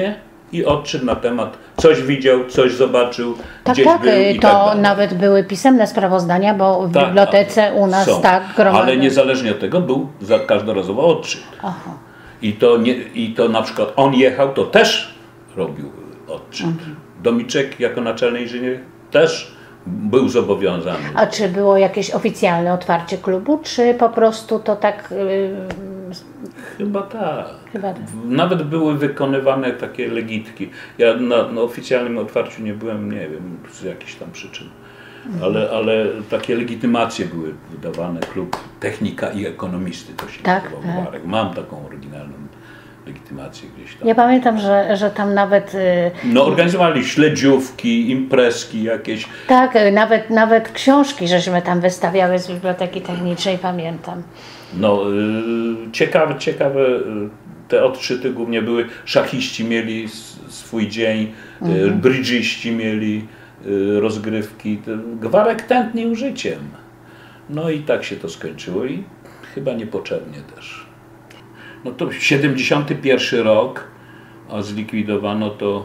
i odczyt na temat, coś widział, coś zobaczył, tak, gdzieś tak, był i to tak dalej. nawet były pisemne sprawozdania, bo w tak, bibliotece u nas są. tak gromadne. Ale niezależnie od tego był za każdorazowo odczyt. Aha. I to, nie, I to na przykład on jechał, to też robił odczyt. Mhm. Domiczek jako naczelny inżynier też był zobowiązany. A czy było jakieś oficjalne otwarcie klubu, czy po prostu to tak... Yy... Chyba tak. Chyba tak. Nawet były wykonywane takie legitki. Ja na, na oficjalnym otwarciu nie byłem, nie wiem, z jakichś tam przyczyn. Mhm. Ale, ale takie legitymacje były wydawane, klub Technika i Ekonomisty, to się tak, nazywał. tak. Mam taką oryginalną legitymację gdzieś tam. Ja pamiętam, że, że tam nawet... Yy... No organizowali śledziówki, imprezki jakieś. Tak, nawet, nawet książki żeśmy tam wystawiały z Biblioteki Technicznej, pamiętam. No yy, ciekawe, ciekawe te odczyty głównie były, szachiści mieli swój dzień, mhm. yy, brydżyści mieli yy, rozgrywki, gwarek tętni użyciem. No i tak się to skończyło i chyba niepotrzebnie też. No to siedemdziesiąty pierwszy rok, a zlikwidowano to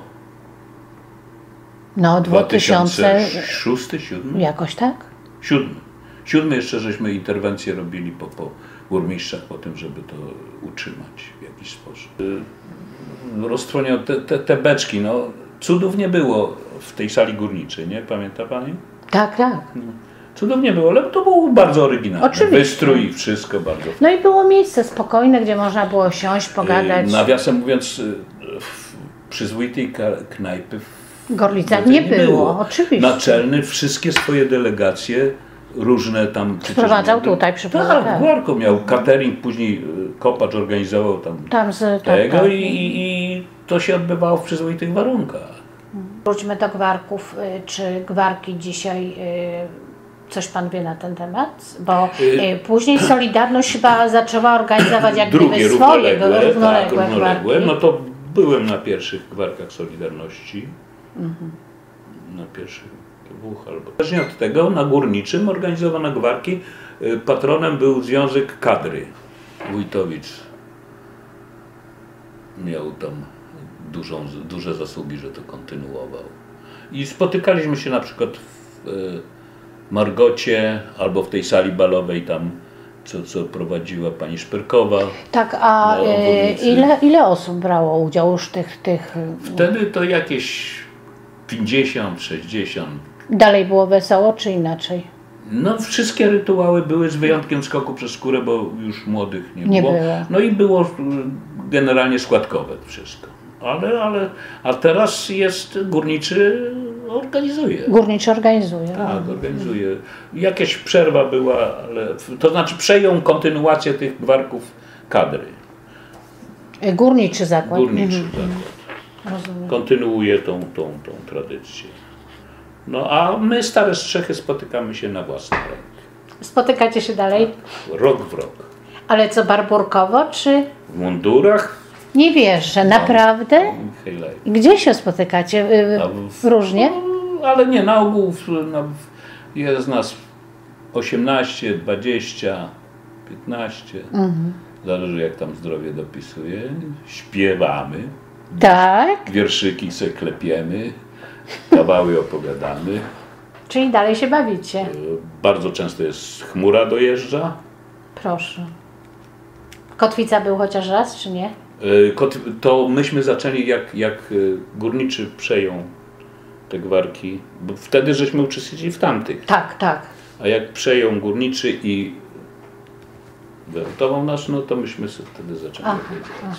no, dwa tysiące szósty, siódmy? Jakoś tak? Siódmy. Siódmy jeszcze żeśmy interwencję robili po, po burmistrzach po tym, żeby to utrzymać w jakiś sposób. Roztrwoniono te, te, te beczki, no cudów nie było w tej sali górniczej, nie? Pamięta Pani? Tak, tak. No. Cudów nie było, ale to było bardzo oryginalne. Oczywiście. Wystrój i wszystko bardzo. No i było miejsce spokojne, gdzie można było siąść, pogadać. Nawiasem mówiąc, w przyzwoitej knajpy w Gorlicach nie, nie było, było, oczywiście. Naczelny wszystkie swoje delegacje, różne tam... Sprowadzał tutaj, przyprowadzał. Tak, w Gwarku miał catering, później Kopacz organizował tam, tam z, tego tak, tak. I, i to się odbywało w przyzwoitych warunkach. Wróćmy do gwarków. Czy gwarki dzisiaj... Coś Pan wie na ten temat? Bo y, później Solidarność chyba zaczęła organizować jak drugie, gdyby swoje równoległe, równoległe, tak, równoległe. No to byłem na pierwszych gwarkach Solidarności. Mhm. Na pierwszych dwóch albo... Zależnie od tego na Górniczym organizowano gwarki. Patronem był Związek Kadry. Wójtowicz miał tam dużą, duże zasługi, że to kontynuował. I spotykaliśmy się na przykład w Margocie, albo w tej sali balowej tam, co, co prowadziła pani Szpyrkowa. Tak, a ile, ile osób brało udział już tych, tych... Wtedy to jakieś pięćdziesiąt, sześćdziesiąt. Dalej było wesoło, czy inaczej? No wszystkie rytuały były, z wyjątkiem skoku przez skórę, bo już młodych nie, nie było. było. No i było generalnie składkowe wszystko. Ale, ale, a teraz jest Górniczy organizuje. Górniczy organizuje. Tak, organizuje. Jakaś przerwa była, ale to znaczy przejął kontynuację tych gwarków Kadry. Górniczy zakład. Górniczy mhm. zakład. Rozumiem. Kontynuuje tą, tą, tą tradycję. No a my, Stare Strzechy, spotykamy się na własny rękę. Spotykacie się dalej? Tak, rok w rok. Ale co, barburkowo, czy? W mundurach. Nie wierzę, naprawdę? No, gdzie się spotykacie? W, Różnie? No, ale nie, na ogół no, jest nas osiemnaście, dwadzieścia, piętnaście. Mhm. Zależy jak tam zdrowie dopisuje. Śpiewamy. Tak. Wierszyki se klepiemy. Kawały opowiadamy. Czyli dalej się bawicie? Bardzo często jest chmura dojeżdża. Proszę. Kotwica był chociaż raz, czy nie? To myśmy zaczęli, jak, jak Górniczy przejął te gwarki, bo wtedy żeśmy uczestniczyli w tamtych. Tak, tak. A jak przejął Górniczy i wyratował nas, no to myśmy sobie wtedy zaczęli. Aha, aha.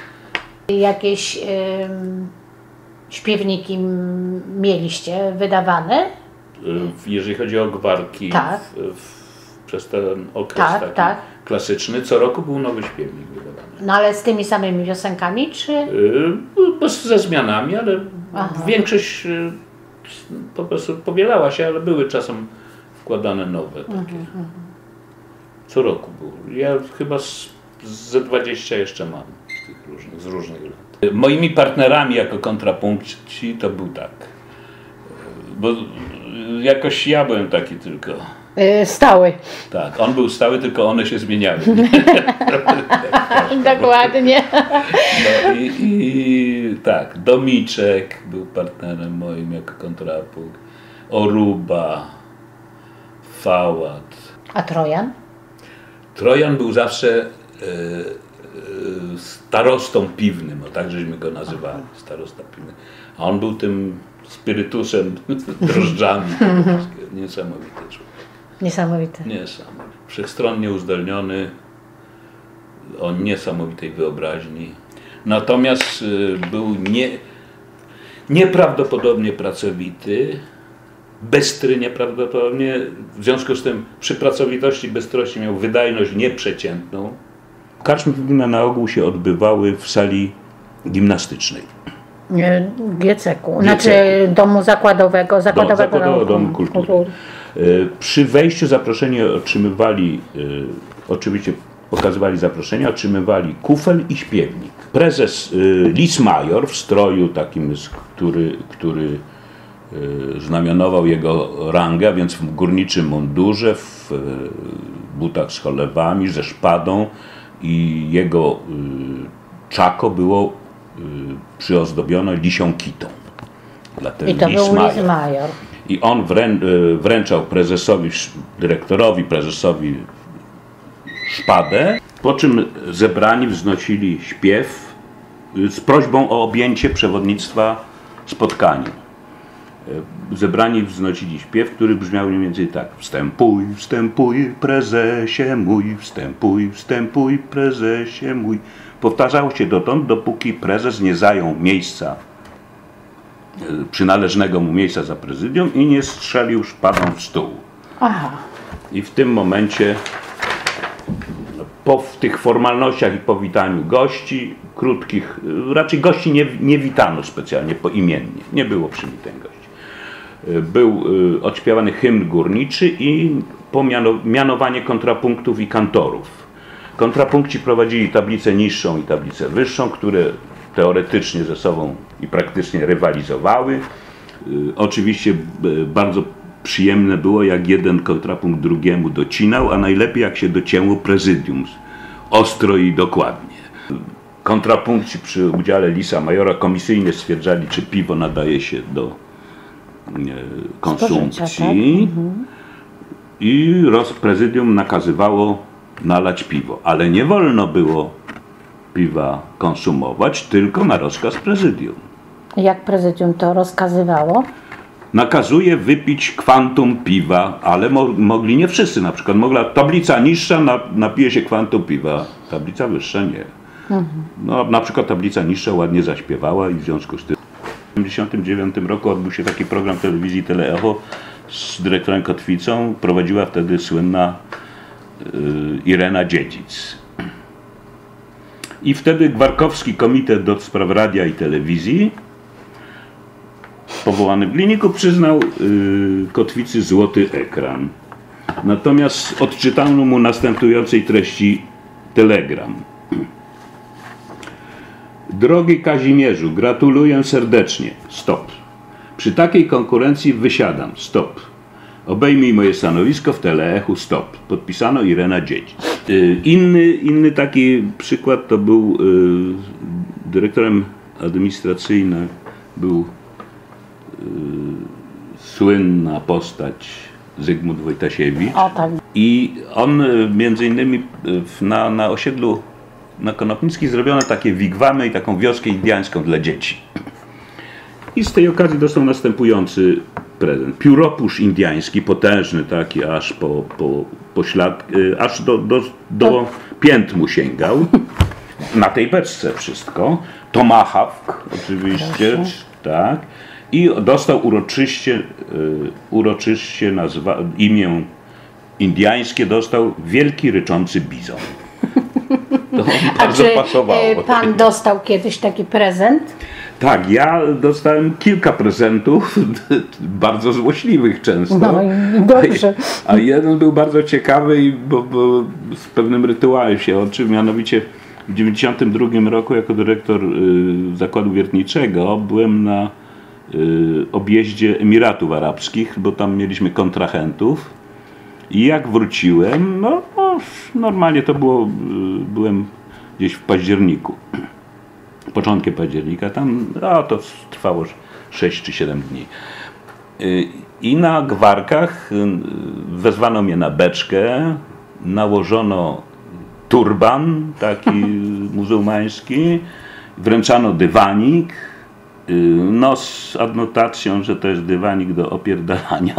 Jakieś ym, śpiewniki mieliście wydawane? Jeżeli chodzi o gwarki, tak. w, w, przez ten okres tak, taki tak. klasyczny, co roku był nowy śpiewnik wydawany. No ale z tymi samymi piosenkami, czy? Yy, ze zmianami, ale Aha. większość yy, po prostu powielała się, ale były czasem wkładane nowe takie. Mhm, co roku było. Ja chyba z, ze dwadzieścia jeszcze mam z tych różnych, z różnych lat. Moimi partnerami jako kontrapunkci to był tak, bo jakoś ja byłem taki tylko Yy, stały. Tak, on był stały, tylko one się zmieniały. Dokładnie. No i, i tak, Domiczek był partnerem moim jako kontrapunkt, Oruba, Fałat. A Trojan? Trojan był zawsze e, e, starostą piwnym, o tak żeśmy go nazywali, starosta piwny. A on był tym spirytusem, drożdżami. Niesamowity człowiek. Niesamowity. Niesamowity. Wszechstronnie uzdolniony, o niesamowitej wyobraźni. Natomiast y, był nie, nieprawdopodobnie pracowity, bystry nieprawdopodobnie. W związku z tym przy pracowitości, bystrości miał wydajność nieprzeciętną. Karczmy piwne na ogół się odbywały w sali gimnastycznej. G C K-u, znaczy domu zakładowego, zakładowego Do, domu, domu kultury. kultury. Przy wejściu zaproszenie otrzymywali, oczywiście pokazywali zaproszenia, otrzymywali kufel i śpiewnik. Prezes Lis Major w stroju takim, który, który znamionował jego rangę, a więc w górniczym mundurze, w butach z cholewami, ze szpadą, i jego czako było przyozdobione lisią kitą. I to był Lis Major. I on wrę, wręczał prezesowi, dyrektorowi, prezesowi szpadę, po czym zebrani wznosili śpiew z prośbą o objęcie przewodnictwa spotkaniu. Zebrani wznosili śpiew, który brzmiał mniej więcej tak: wstępuj, wstępuj, prezesie mój, wstępuj, wstępuj, prezesie mój. Powtarzało się dotąd, dopóki prezes nie zajął miejsca, przynależnego mu miejsca za prezydium i nie strzelił szpadą w stół. Aha. I w tym momencie, po w tych formalnościach i powitaniu gości, krótkich, raczej gości nie, nie witano specjalnie poimiennie, nie było przywitań gości. Był odśpiewany hymn górniczy i mianowanie kontrapunktów i kantorów. Kontrapunkci prowadzili tablicę niższą i tablicę wyższą, które teoretycznie ze sobą i praktycznie rywalizowały. Oczywiście bardzo przyjemne było, jak jeden kontrapunkt drugiemu docinał, a najlepiej jak się docięło prezydium ostro i dokładnie. Kontrapunkci przy udziale Lisa Majora komisyjnie stwierdzali, czy piwo nadaje się do konsumpcji, i roz prezydium nakazywało nalać piwo, ale nie wolno było piwa konsumować, tylko na rozkaz prezydium. Jak prezydium to rozkazywało? Nakazuje wypić kwantum piwa, ale mo mogli nie wszyscy. Na przykład mogła tablica niższa na, napije się kwantum piwa, tablica wyższa nie. Mhm. No, na przykład tablica niższa ładnie zaśpiewała i w związku z tym w tysiąc dziewięćset dziewięćdziesiątym dziewiątym roku odbył się taki program telewizji Teleecho z dyrektorem Kotwicą. Prowadziła wtedy słynna yy, Irena Dziedzic. I wtedy Gwarkowski Komitet do Spraw Radia i Telewizji, powołany w Gliniku, przyznał yy, Kotwicy złoty ekran. Natomiast odczytano mu następującej treści telegram. Drogi Kazimierzu, gratuluję serdecznie. Stop. Przy takiej konkurencji wysiadam. Stop. Obejmij moje stanowisko w Teleechu. Stop. Podpisano Irena Dziedzic. Inny, inny taki przykład to był y, dyrektorem administracyjnym był y, słynna postać Zygmunt Wojtasiewicz. O, tak. I on między innymi na, na osiedlu na Konopnickiej zrobiono takie wigwamy i taką wioskę indiańską dla dzieci. I z tej okazji dostał następujący prezent. Pióropusz indiański, potężny taki, aż po, po, po ślad, aż do, do, do pięt mu sięgał. Na tej beczce wszystko. Tomahawk oczywiście, tak. I dostał uroczyście, uroczyście nazwa, imię indiańskie dostał Wielki Ryczący Bizon. To bardzo czy pasowało. Pan dostał kiedyś taki prezent? Tak, ja dostałem kilka prezentów, bardzo złośliwych często. No dobrze. A, a jeden był bardzo ciekawy, bo, bo z pewnym rytuałem się łączy, mianowicie w tysiąc dziewięćset dziewięćdziesiątym drugim roku jako dyrektor y, zakładu wiertniczego byłem na y, objeździe Emiratów Arabskich, bo tam mieliśmy kontrahentów I jak wróciłem, no, no normalnie to było, byłem gdzieś w październiku, początkiem października, tam a to trwało sześć czy siedem dni. I na gwarkach wezwano mnie na beczkę, nałożono turban taki muzułmański, wręczano dywanik, no z adnotacją, że to jest dywanik do opierdalania.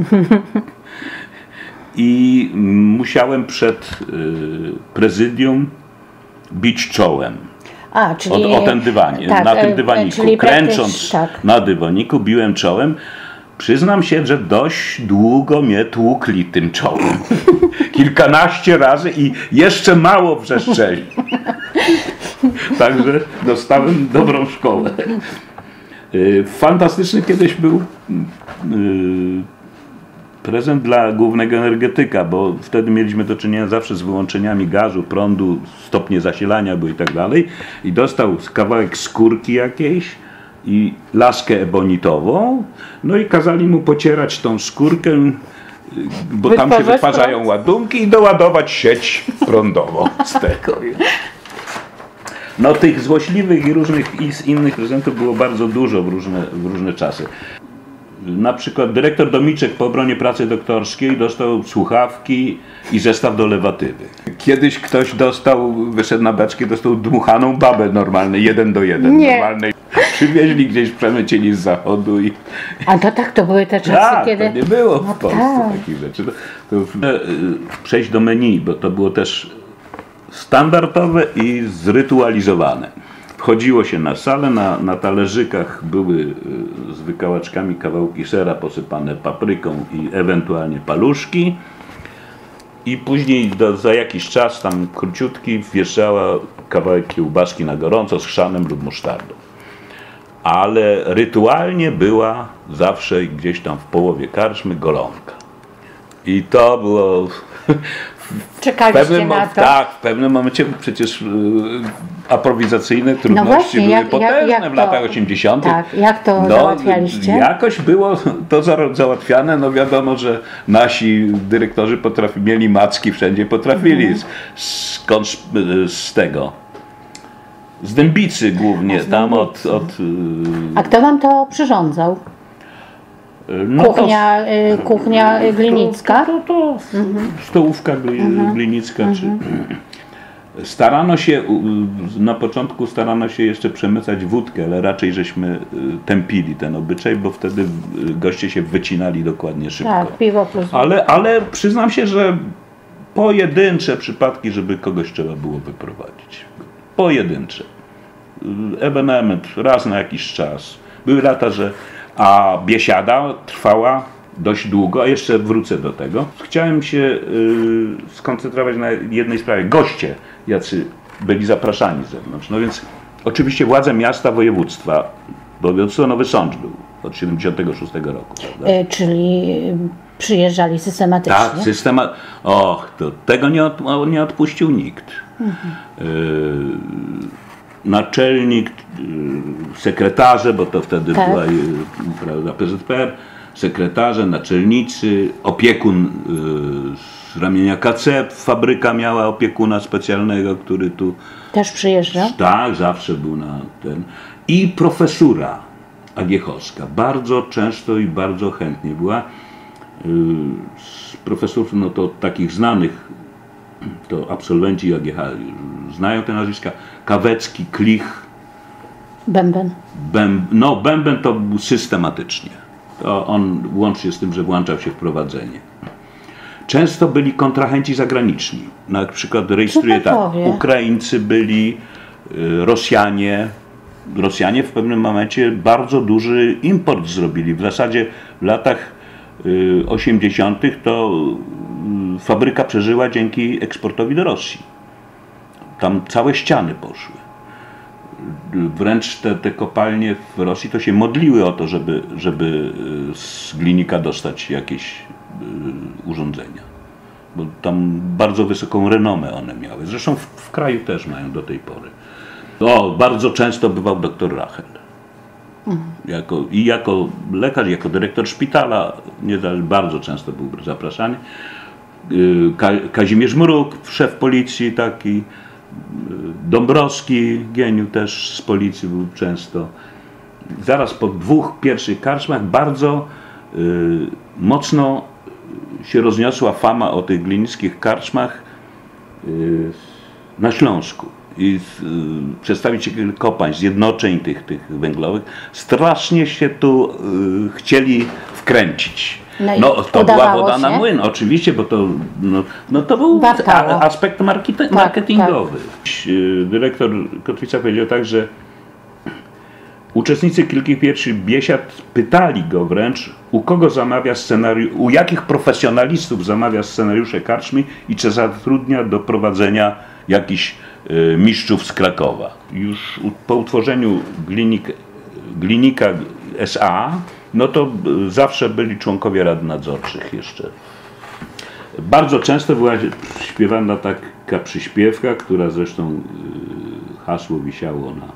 I musiałem przed prezydium bić czołem. A, czyli, o, o ten dywanie, tak, na tym dywaniku. Kręcząc tak. na dywaniku biłem czołem. Przyznam się, że dość długo mnie tłukli tym czołem. Kilkanaście razy i jeszcze mało przestrzeni. Także dostałem dobrą szkołę. Fantastyczny kiedyś był prezent dla głównego energetyka, bo wtedy mieliśmy do czynienia zawsze z wyłączeniami gazu, prądu, stopnie zasilania były i tak dalej. I dostał kawałek skórki jakiejś i laskę ebonitową, no i kazali mu pocierać tą skórkę, bo tam się wytwarzają ładunki i doładować sieć prądową z tego. No tych złośliwych i różnych i z innych prezentów było bardzo dużo w różne, w różne czasy. Na przykład dyrektor Domiczek po obronie pracy doktorskiej dostał słuchawki i zestaw do lewatywy. Kiedyś ktoś dostał, wyszedł na beczkę, dostał dmuchaną babę normalnej, jeden do jeden. Nie. Normalnej. Przywieźli gdzieś, przemycili z zachodu i... A to tak, to były te czasy, tak, kiedy... to nie było w no Polsce tak. takich rzeczy. To, to, przejść do menu, bo to było też standardowe i zrytualizowane. Wchodziło się na salę, na, na talerzykach były z wykałaczkami kawałki sera posypane papryką i ewentualnie paluszki. I później do, za jakiś czas, tam króciutki, wjeżdżała kawałek kiełbaski na gorąco z chrzanem lub musztardą. Ale rytualnie była zawsze gdzieś tam w połowie karczmy golonka. I to było... Czekaliście na to? Tak, w pewnym momencie przecież y, aprowizacyjne trudności no właśnie, były jak, potężne jak, jak w latach osiemdziesiątych. Tak, jak to no, załatwialiście? Jakoś było to za, załatwiane, no wiadomo, że nasi dyrektorzy potrafi, mieli macki, wszędzie potrafili mhm. z, z, z tego, z Dębicy głównie, z tam od... od A kto wam to przyrządzał? No kuchnia, to, kuchnia glinicka? To, to, to mhm. stołówka gli, mhm. glinicka. Mhm. Czy, starano się, na początku starano się jeszcze przemycać wódkę, ale raczej żeśmy tępili ten obyczaj, bo wtedy goście się wycinali dokładnie szybko. Tak, piwo plus ale, ale przyznam się, że pojedyncze przypadki, żeby kogoś trzeba było wyprowadzić. Pojedyncze. Ewenement raz na jakiś czas. Były lata, że a biesiada trwała dość długo, a jeszcze wrócę do tego. Chciałem się y, skoncentrować na jednej sprawie. Goście, jacy byli zapraszani z zewnątrz. No więc oczywiście władze miasta, województwa, bo województwo Nowy Sącz był od siedemdziesiątego szóstego roku. Prawda? Y, czyli przyjeżdżali systematycznie? Tak, systema... Och, to tego nie, od, nie odpuścił nikt. Mhm. Y, Naczelnik, sekretarze, bo to wtedy tak. była prawda, P Z P R, sekretarze, naczelnicy, opiekun z ramienia K C, fabryka miała opiekuna specjalnego, który tu... Też przyjeżdżał? Tak, zawsze był na ten. I profesura agiechowska, bardzo często i bardzo chętnie była. Z profesorów, no to takich znanych, to absolwenci A G H znają te nazwiska. Kawecki, Klich. Bęben. Bęb, no, Bęben to był systematycznie. To on łącznie z tym, że włączał się w prowadzenie. Często byli kontrahenci zagraniczni. Na przykład rejestruję tak, Ukraińcy byli, Rosjanie. Rosjanie w pewnym momencie bardzo duży import zrobili. W zasadzie w latach osiemdziesiątych to fabryka przeżyła dzięki eksportowi do Rosji. Tam całe ściany poszły. Wręcz te, te kopalnie w Rosji to się modliły o to, żeby, żeby z Glinika dostać jakieś y, urządzenia. Bo tam bardzo wysoką renomę one miały. Zresztą w, w kraju też mają do tej pory. O, bardzo często bywał doktor Rachel. Jako, I jako lekarz, jako dyrektor szpitala, nie, bardzo często był zapraszany. Kazimierz Mruk, szef policji taki, Dąbrowski, geniu też z policji był często. Zaraz po dwóch pierwszych karczmach bardzo y, mocno się rozniosła fama o tych glinickich karczmach y, na Śląsku. I y, przedstawiciele kopań, zjednoczeń tych, tych węglowych strasznie się tu y, chcieli wkręcić. No, no to była woda się? na młyn, oczywiście, bo to, no, no to był a, aspekt markete, marketingowy. Tak, tak. Dyrektor Kotwica powiedział tak, że uczestnicy kilku pierwszych biesiad pytali go wręcz, u kogo zamawia scenariusz, u jakich profesjonalistów zamawia scenariusze karczmy i czy zatrudnia do prowadzenia jakichś y, mistrzów z Krakowa. Już u, po utworzeniu Glinik, Glinika S A, no to y, zawsze byli członkowie rad nadzorczych jeszcze. Bardzo często była śpiewana taka przyśpiewka, która zresztą y, hasło wisiało na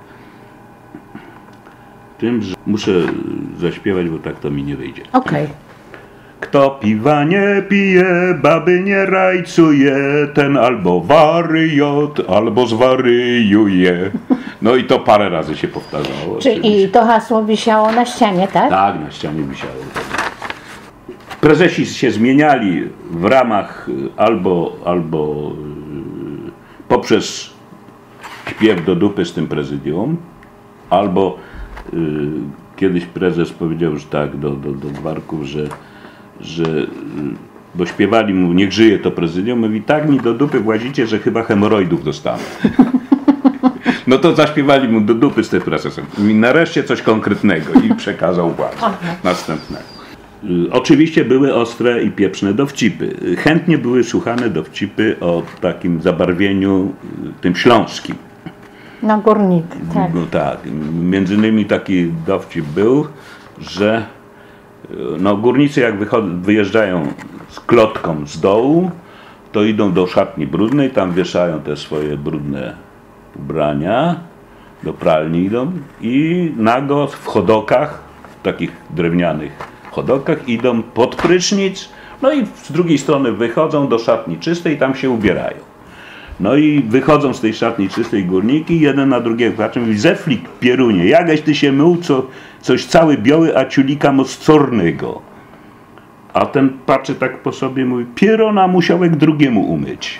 tym, że muszę zaśpiewać, bo tak to mi nie wyjdzie. Okej. Okay. Kto piwa nie pije, baby nie rajcuje, ten albo wariot, albo zwariuje. No i to parę razy się powtarzało. Czyli i to hasło wisiało na ścianie, tak? Tak, na ścianie wisiało. Prezesi się zmieniali w ramach albo, albo poprzez śpiew do dupy z tym prezydium, albo y, kiedyś prezes powiedział już tak do, do, do Gwarków, że, że y, bo śpiewali mu, niech żyje to prezydium, mówi, tak mi do dupy włazicie, że chyba hemoroidów dostanę. No to zaśpiewali mu do dupy z tym prezesem. I nareszcie coś konkretnego i przekazał władzę następnego. Y, oczywiście były ostre i pieprzne dowcipy. Y, chętnie były słuchane dowcipy o takim zabarwieniu y, tym śląskim. Na górnik, tak. No tak. Między innymi taki dowcip był, że no, górnicy jak wyjeżdżają z klotką z dołu, to idą do szatni brudnej, tam wieszają te swoje brudne ubrania, do pralni idą i nago w chodokach, w takich drewnianych chodokach idą pod prysznic, no i z drugiej strony wychodzą do szatni czystej i tam się ubierają. No i wychodzą z tej szatni czystej górniki, jeden na drugiego patrzy, mówi, zeflik pierunie, jakaś ty się mył, co, coś cały biały, a ciulika moccornego. A ten patrzy tak po sobie, mówi, pierona musiałek drugiemu umyć.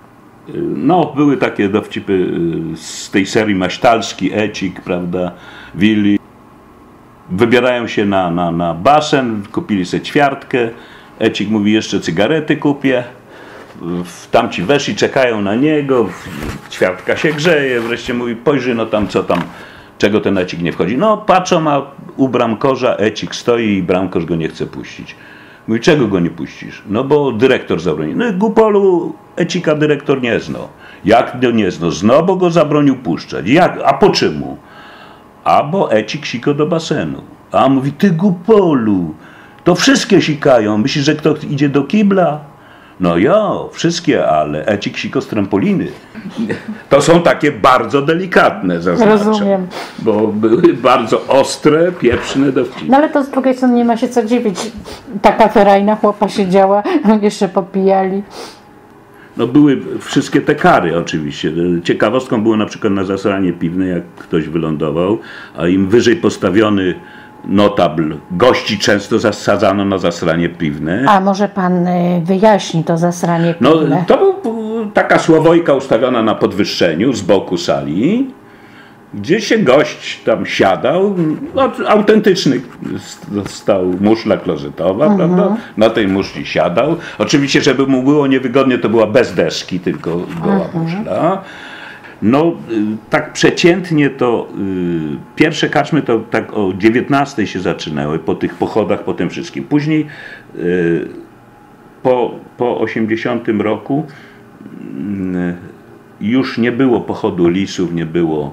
No, były takie dowcipy z tej serii Maśtalski, Ecik, prawda, Willi. Wybierają się na, na, na basen, kupili sobie ćwiartkę, Ecik mówi, jeszcze cygarety kupię. Tamci weszli, czekają na niego, ćwiartka się grzeje, wreszcie mówi, pojrzy no tam co tam, czego ten Ecik nie wchodzi. No patrzą, a u bramkorza Ecik stoi i bramkorz go nie chce puścić. Mówi, czego go nie puścisz? No bo dyrektor zabronił. No i Gupolu Ecika dyrektor nie znał. Jak nie znał? Znał, bo go zabronił puszczać. Jak? A po czemu? A bo Ecik siko do basenu. A mówi, ty Gupolu, to wszystkie sikają. Myślisz, że kto idzie do kibla? No ja, wszystkie, ale Ecik siko z trampoliny. To są takie bardzo delikatne, zaznaczam. Rozumiem. Bo były bardzo ostre, pieprzne dowcipy. No ale to z drugiej strony nie ma się co dziwić. Taka ferajna chłopa siedziała, jeszcze popijali. No były wszystkie te kary oczywiście. Ciekawostką było na przykład na zasranie piwne, jak ktoś wylądował, a im wyżej postawiony notabl gości często zasadzano na zasranie piwne. A może pan wyjaśni to zasranie piwne? No to była taka słowojka ustawiona na podwyższeniu z boku sali, gdzie się gość tam siadał, no, autentyczny stał muszla klozetowa, mhm. prawda? Na tej muszli siadał. Oczywiście, żeby mu było niewygodnie, to była bez deski, tylko goła mhm. muszla. No tak przeciętnie to y, pierwsze karczmy to tak o dziewiętnastej się zaczynały, po tych pochodach, po tym wszystkim. Później y, po, po osiemdziesiątym roku y, już nie było pochodu lisów, nie było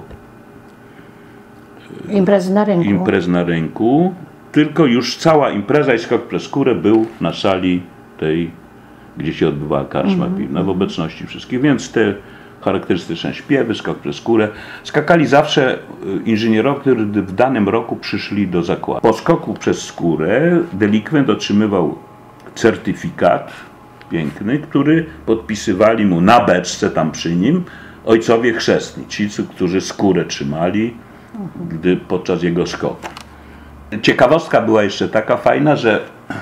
y, imprez na rynku. imprez na rynku, tylko już cała impreza i skok przez skórę był na sali tej, gdzie się odbywała karczma mm-hmm. piwna, w obecności wszystkich, więc te charakterystyczne śpiewy, skok przez skórę. Skakali zawsze inżynierowie, którzy w danym roku przyszli do zakładu. Po skoku przez skórę delikwent otrzymywał certyfikat piękny, który podpisywali mu na beczce tam przy nim ojcowie chrzestni, ci, którzy skórę trzymali gdy podczas jego skoku. Ciekawostka była jeszcze taka fajna, że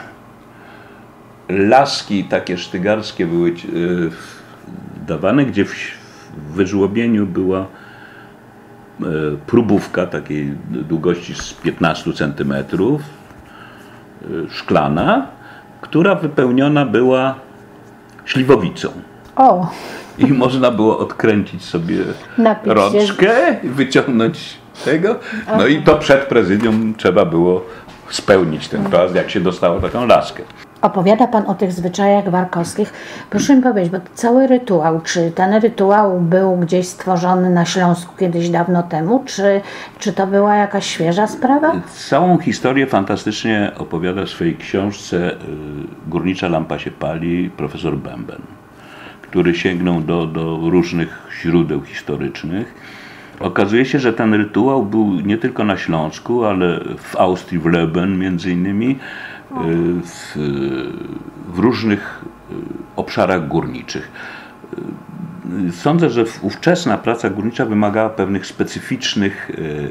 laski takie sztygarskie były dawane, gdzie w wyżłobieniu była próbówka takiej długości z piętnastu centymetrów, szklana, która wypełniona była śliwowicą. O. I można było odkręcić sobie Napić rączkę i wyciągnąć tego. No Aha. i to przed prezydium trzeba było spełnić ten czas, jak się dostało taką laskę. Opowiada Pan o tych zwyczajach warkowskich. Proszę mi powiedzieć, bo cały rytuał, czy ten rytuał był gdzieś stworzony na Śląsku kiedyś dawno temu, czy, czy to była jakaś świeża sprawa? Całą historię fantastycznie opowiada w swojej książce Górnicza lampa się pali profesor Bęben, który sięgnął do, do różnych źródeł historycznych. Okazuje się, że ten rytuał był nie tylko na Śląsku, ale w Austrii, w Leben między innymi, w, w różnych obszarach górniczych. Sądzę, że ówczesna praca górnicza wymagała pewnych specyficznych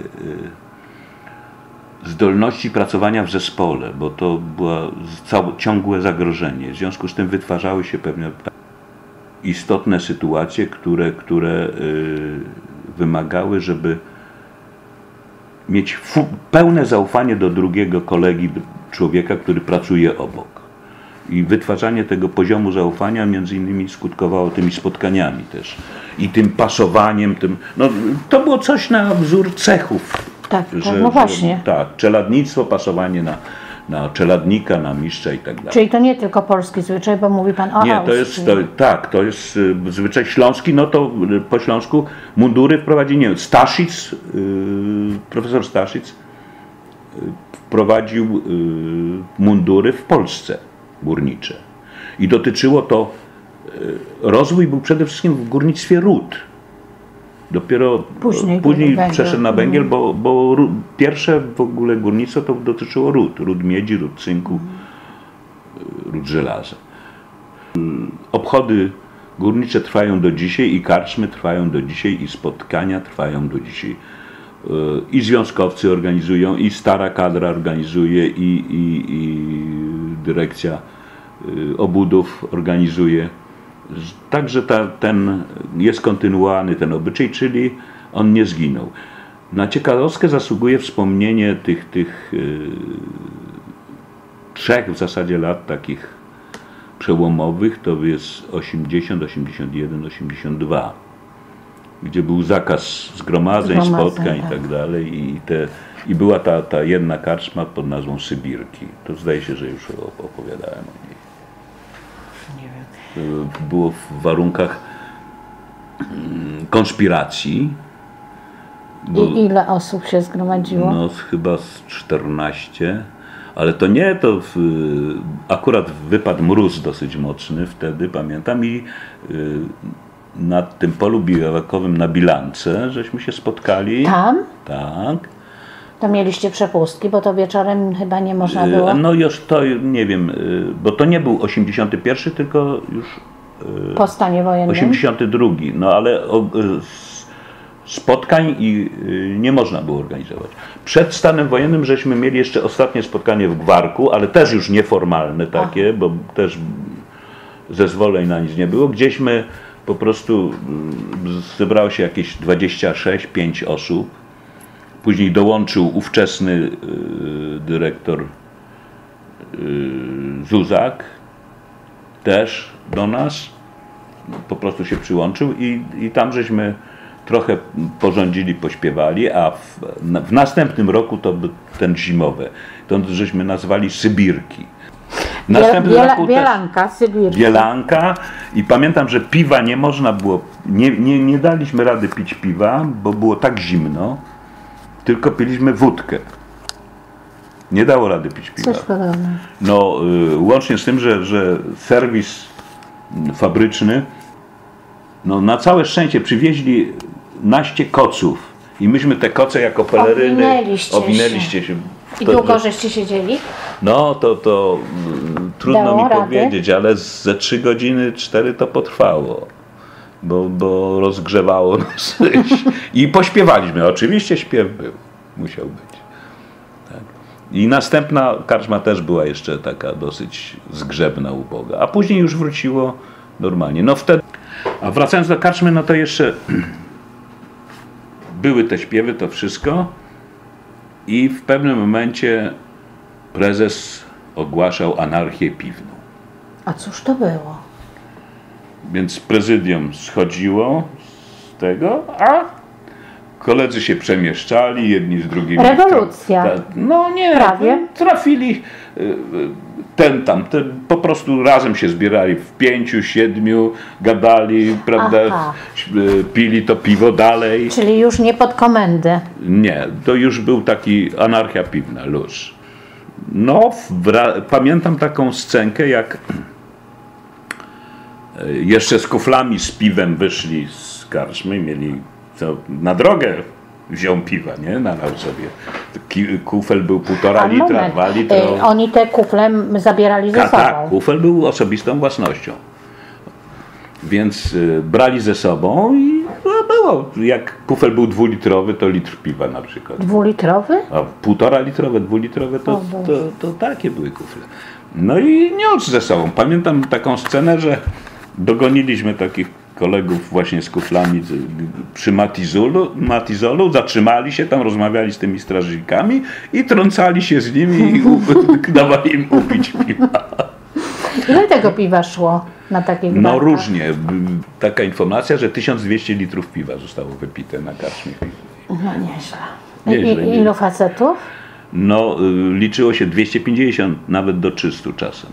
zdolności pracowania w zespole, bo to było ciągłe zagrożenie. W związku z tym wytwarzały się pewne istotne sytuacje, które, które wymagały, żeby mieć pełne zaufanie do drugiego kolegi, człowieka, który pracuje obok. I wytwarzanie tego poziomu zaufania między innymi skutkowało tymi spotkaniami też. I tym pasowaniem, tym, no, to było coś na wzór cechów. Tak, że, no właśnie. Że, tak, czeladnictwo, pasowanie na, na czeladnika, na mistrza i tak dalej. Czyli to nie tylko polski zwyczaj, bo mówi Pan o Nie, Austrii. to jest, to, tak, to jest zwyczaj śląski, no to po śląsku mundury wprowadzi, nie wiem, Staszic, yy, profesor Staszic yy, wprowadził yy, mundury w Polsce górnicze. I dotyczyło to, yy, rozwój był przede wszystkim w górnictwie ród. Dopiero później, później przeszedł na węgiel, bo, bo pierwsze w ogóle górnictwo to dotyczyło ród. Ród miedzi, ród cynku, ród żelaza. Obchody górnicze trwają do dzisiaj i karczmy trwają do dzisiaj i spotkania trwają do dzisiaj. I związkowcy organizują, i stara kadra organizuje, i, i, i dyrekcja obudów organizuje. Także ta, ten jest kontynuowany ten obyczaj, czyli on nie zginął. Na ciekawostkę zasługuje wspomnienie tych, tych yy, trzech w zasadzie lat takich przełomowych, to jest osiemdziesiąt, osiemdziesiąt jeden, osiemdziesiąt dwa, gdzie był zakaz zgromadzeń, Zgromadzeń spotkań tak. i tak dalej. I, te, i była ta, ta jedna karczma pod nazwą Sybirki. To zdaje się, że już opowiadałem o niej. Było w warunkach konspiracji. I ile osób się zgromadziło? No chyba z czternaście, ale to nie, to w, akurat wypadł mróz dosyć mocny wtedy, pamiętam, i y, na tym polu biwakowym na Bilance żeśmy się spotkali. Tam? Tak. To mieliście przepustki, bo to wieczorem chyba nie można było? No już to nie wiem, bo to nie był osiemdziesiąty pierwszy, tylko już po stanie wojennym? osiemdziesiąty drugi. No ale spotkań i nie można było organizować. Przed stanem wojennym żeśmy mieli jeszcze ostatnie spotkanie w Gwarku, ale też już nieformalne takie, Aha. bo też zezwoleń na nic nie było. Gdzieśmy po prostu zebrało się jakieś dwadzieścia sześć, pięć osób. Później dołączył ówczesny y, dyrektor y, Zuzak też do nas, po prostu się przyłączył i, i tam żeśmy trochę porządzili, pośpiewali, a w, w następnym roku to ten zimowy, to żeśmy nazwali Sybirki. Biela, Bielanka, Sybirki. Bielanka i pamiętam, że piwa nie można było, nie, nie, nie daliśmy rady pić piwa, bo było tak zimno, tylko piliśmy wódkę. Nie dało rady pić piwa. Coś podobnego. No, y, łącznie z tym, że, że serwis fabryczny, no na całe szczęście przywieźli naście koców i myśmy te koce jako peleryny owinęliście, owinęliście się. I długo żeście siedzieli? No to, to trudno Dało mi radę? powiedzieć, ale ze trzy godziny, cztery to potrwało. Bo, bo rozgrzewało nas. I pośpiewaliśmy. Oczywiście śpiew był. Musiał być. Tak. I następna karczma też była jeszcze taka dosyć zgrzebna, uboga. A później już wróciło normalnie. No wtedy... A wracając do karczmy, no to jeszcze były te śpiewy, to wszystko. I w pewnym momencie prezes ogłaszał anarchię piwną. A cóż to było? Więc prezydium schodziło z tego, a koledzy się przemieszczali, jedni z drugimi. Rewolucja. Ta, no nie, Prawie. trafili ten tam, ten, po prostu razem się zbierali w pięciu, siedmiu, gadali, prawda, Aha. pili to piwo dalej. Czyli już nie pod komendę. Nie, to już był taki anarchia piwna, luz. No, wra- pamiętam taką scenkę, jak jeszcze z kuflami z piwem wyszli z karczmy, mieli co, na drogę wziął piwa, nie? Nalał sobie. Ki- Kufel był półtora A litra, moment, dwa litra. y, oni te kufle m- zabierali ze A, sobą. tak, kufel był osobistą własnością. Więc y, brali ze sobą i no, było. Jak kufel był dwulitrowy, to litr piwa na przykład. Dwulitrowy? A półtora litrowe, dwulitrowe to, O to, Boże. to, to takie były kufle. No i niósł ze sobą. Pamiętam taką scenę, że dogoniliśmy takich kolegów właśnie z kuflami z- przy Matizolu, Matizolu, zatrzymali się tam, rozmawiali z tymi strażnikami i trącali się z nimi i u- dawali im upić piwa. Ile tego piwa szło na takich No barkach? różnie. Taka informacja, że tysiąc dwieście litrów piwa zostało wypite na karczmie. No nieźle. Nieźle, I, nieźle. ilu facetów? No, y, liczyło się dwieście pięćdziesiąt, nawet do trzystu czasem.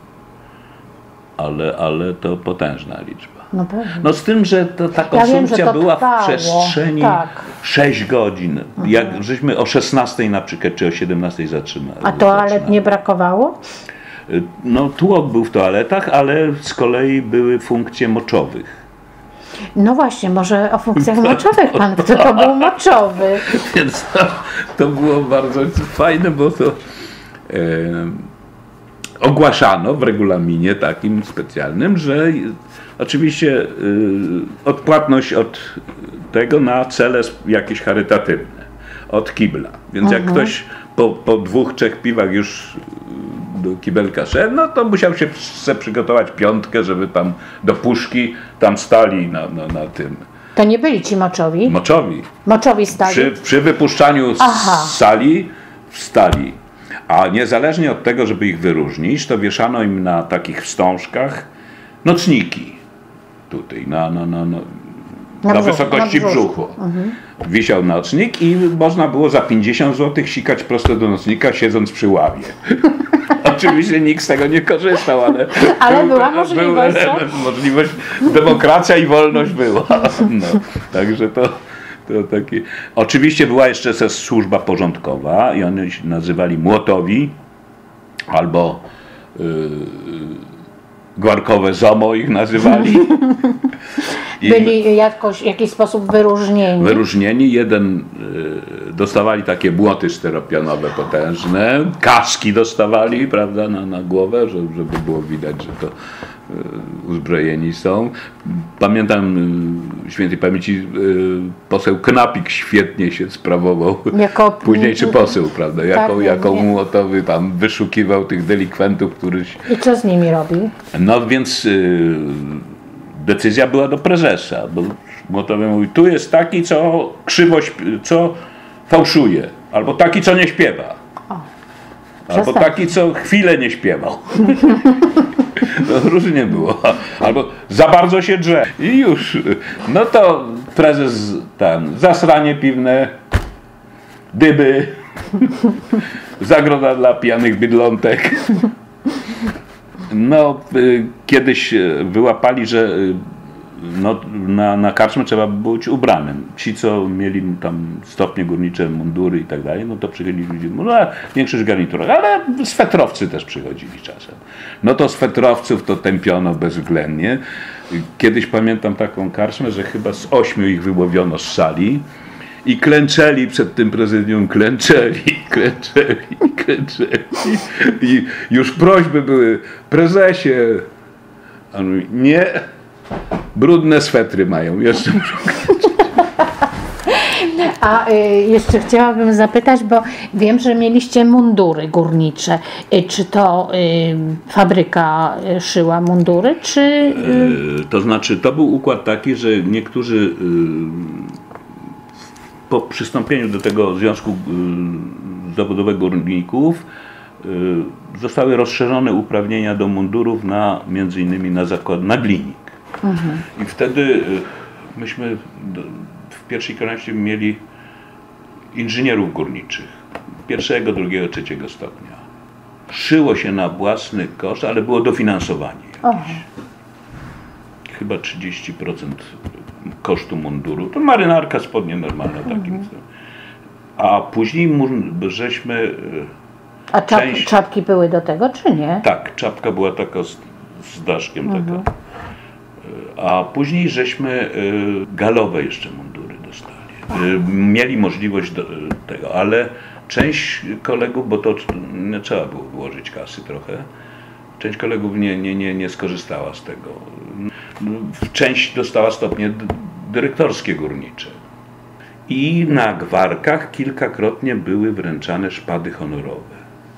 Ale, ale to potężna liczba. No pewnie. No z tym, że to, ta Ja wiem, konsumpcja że to była trwało, w przestrzeni tak. sześć godzin. Jak żeśmy o szesnastej na przykład, czy o siedemnastej zatrzymali. A toalet zaczynali. nie brakowało? No tłok był w toaletach, ale z kolei były funkcje moczowych. No właśnie, może o funkcjach moczowych pan, kto to był moczowy. Więc to, to było bardzo fajne, bo to e, ogłaszano w regulaminie takim specjalnym, że oczywiście e, odpłatność od tego na cele sp- jakieś charytatywne, od kibla. Więc jak ktoś po, po dwóch, trzech piwach już do kibelka szedł, no to musiał się se przygotować piątkę, żeby tam do puszki tam stali na, na, na tym. To nie byli ci moczowi? Moczowi. Moczowi stali? Przy, przy wypuszczaniu z Aha. sali wstali. A niezależnie od tego, żeby ich wyróżnić, to wieszano im na takich wstążkach nocniki. Tutaj, na, na, na, na, na, brzuchu, wysokości na brzuchu. brzuchu. Wisiał nocnik i można było za pięćdziesiąt złotych sikać prosto do nocnika, siedząc przy ławie. Oczywiście nikt z tego nie korzystał, ale, Ale był, była był możliwość, co? element, możliwość, demokracja i wolność była. No, także to, to taki. Oczywiście była jeszcze też służba porządkowa i oni się nazywali młotowi albo yy, gwarkowe zomo ich nazywali. I Byli jakoś, w jakiś sposób wyróżnieni? wyróżnieni. Jeden y, dostawali takie młoty steropianowe potężne, kaski dostawali, prawda, na, na głowę, żeby, żeby było widać, że to y, uzbrojeni są. Pamiętam y, świętej pamięci y, poseł Knapik świetnie się sprawował. Jako- Późniejszy poseł, prawda, jako, Tak, jako nie. młotowy tam wyszukiwał tych delikwentów, których. I co z nimi robił? No więc y, decyzja była do prezesa, bo Młotowy mówi, tu jest taki, co krzywo, śp- co fałszuje, albo taki, co nie śpiewa, albo przestań. taki, co chwilę nie śpiewał. To różnie było. Albo za bardzo się drze. I już. No to prezes ten, zasranie piwne, dyby, zagroda dla pijanych bydlątek. No, y, kiedyś y, wyłapali, że y, no, na, na karczmę trzeba być ubranym. Ci, co mieli tam stopnie górnicze, mundury i tak dalej, no to przychodzili ludzie, no a większość garniturach, ale swetrowcy też przychodzili czasem. No to swetrowców to tępiono bezwzględnie. Kiedyś pamiętam taką karczmę, że chyba z ośmiu ich wyłowiono z sali i klęczeli przed tym prezydium, klęczeli. klęczeli, klęczeli. I już prośby były, prezesie, a on mówi, nie, brudne swetry mają, jeszcze muszą klęczeć. A y, jeszcze chciałabym zapytać, bo wiem, że mieliście mundury górnicze. Y, czy to y, fabryka szyła mundury, czy... Y... E, to znaczy, to był układ taki, że niektórzy y, po przystąpieniu do tego Związku y, Zawodowego Górników y, zostały rozszerzone uprawnienia do mundurów na, między innymi na zakład, na glinik. Mhm. I wtedy y, myśmy do, w pierwszej kolejności mieli inżynierów górniczych pierwszego, drugiego, trzeciego stopnia. Szyło się na własny koszt, ale było dofinansowanie jakieś. Aha. Chyba trzydzieści procent kosztu munduru. To marynarka, spodnie normalne. Mhm. Takim. A później żeśmy... A czap, część... czapki były do tego, czy nie? Tak, czapka była taka z, z daszkiem. Mhm. Taka. A później żeśmy galowe jeszcze mundury dostali. Mieli możliwość do tego, ale część kolegów, bo to nie trzeba było włożyć kasy trochę, część kolegów nie, nie, nie, nie skorzystała z tego. Część dostała stopnie dyrektorskie górnicze. I na gwarkach kilkakrotnie były wręczane szpady honorowe.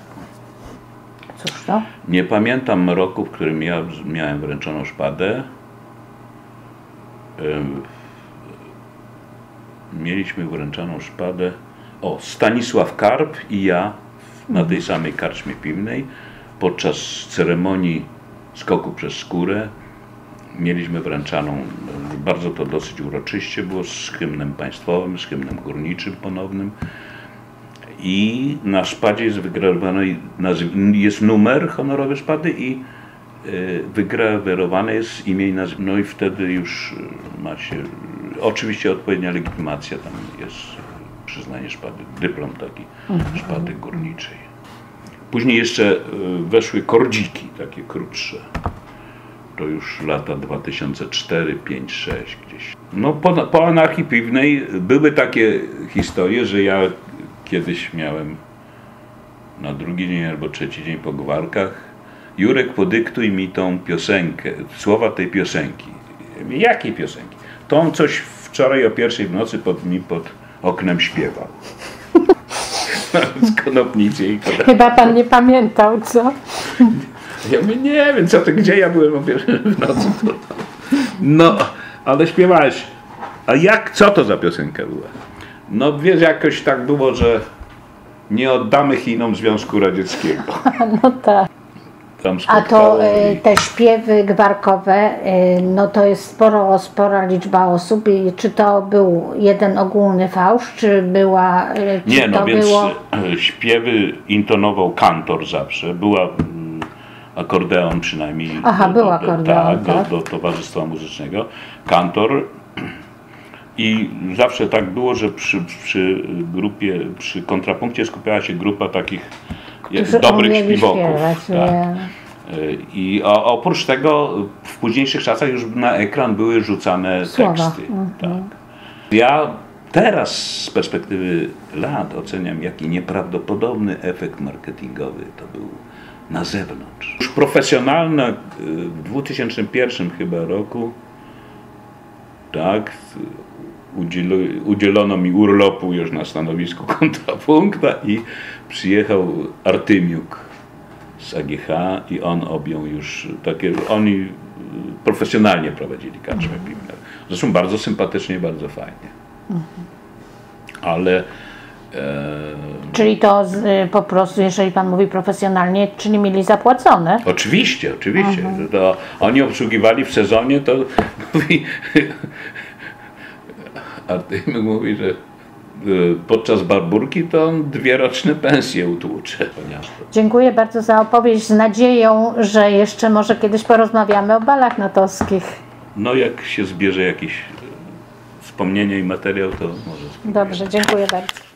Cóż to? Nie pamiętam roku, w którym ja miałem wręczoną szpadę. Mieliśmy wręczoną szpadę. O, Stanisław Karp i ja na tej samej karczmie piwnej podczas ceremonii skoku przez skórę mieliśmy wręczaną, bardzo to dosyć uroczyście było, z hymnem państwowym, z hymnem górniczym ponownym. I na szpadzie jest wygrawowany, jest numer honorowy szpady i wygrawerowane jest imię i nazwisko. No i wtedy już ma się, oczywiście odpowiednia legitymacja, tam jest przyznanie szpady, dyplom taki szpady górniczej. Później jeszcze weszły kordziki, takie krótsze. To już lata dwa tysiące cztery, pięć, sześć gdzieś. No po, po anarchii piwnej były takie historie, że ja kiedyś miałem na drugi dzień albo trzeci dzień po gwarkach: Jurek, podyktuj mi tą piosenkę, słowa tej piosenki. Jakiej piosenki? To on coś wczoraj o pierwszej w nocy pod, mi pod oknem śpiewał. Z konopnicy i koda. Chyba pan nie pamiętał, co? Ja mówię, nie wiem, co to, gdzie ja byłem o pierwszej w nocy. To, to. No, ale śpiewałeś. A jak, co to za piosenka była? No wiesz, jakoś tak było, że nie oddamy Chinom Związku Radzieckiego. No tak. A to y, te śpiewy gwarkowe, y, no to jest sporo, spora liczba osób. I czy to był jeden ogólny fałsz, czy była... Y, czy nie, no to więc było... śpiewy intonował kantor zawsze. Była mm, akordeon przynajmniej. Aha, do, był do, akordeon, tak, tak? Do, do towarzystwa muzycznego. Kantor. I zawsze tak było, że przy, przy grupie, przy kontrapunkcie skupiała się grupa takich dobrych śpiewoków. Tak. I o, oprócz tego w późniejszych czasach już na ekran były rzucane Słowa. teksty. Mhm. Tak. Ja teraz z perspektywy lat oceniam, jaki nieprawdopodobny efekt marketingowy to był na zewnątrz. Już profesjonalne w dwa tysiące pierwszym chyba roku, tak, udzielo, udzielono mi urlopu już na stanowisku kontrapunkta i przyjechał Artymiuk z A G H i on objął już takie, oni profesjonalnie prowadzili karczmę piwną. Zresztą bardzo sympatycznie, bardzo fajnie. Ale e... czyli to z, po prostu, jeżeli pan mówi profesjonalnie, czyli mieli zapłacone? Oczywiście, oczywiście. Mhm. To oni obsługiwali w sezonie, to mówi, Artymiuk mówi, że podczas barburki to on dwie roczne pensje utłucze. Dziękuję bardzo za opowieść, z nadzieją, że jeszcze może kiedyś porozmawiamy o balach natowskich. No jak się zbierze jakieś wspomnienie i materiał, to może spróbuję. Dobrze, dziękuję bardzo.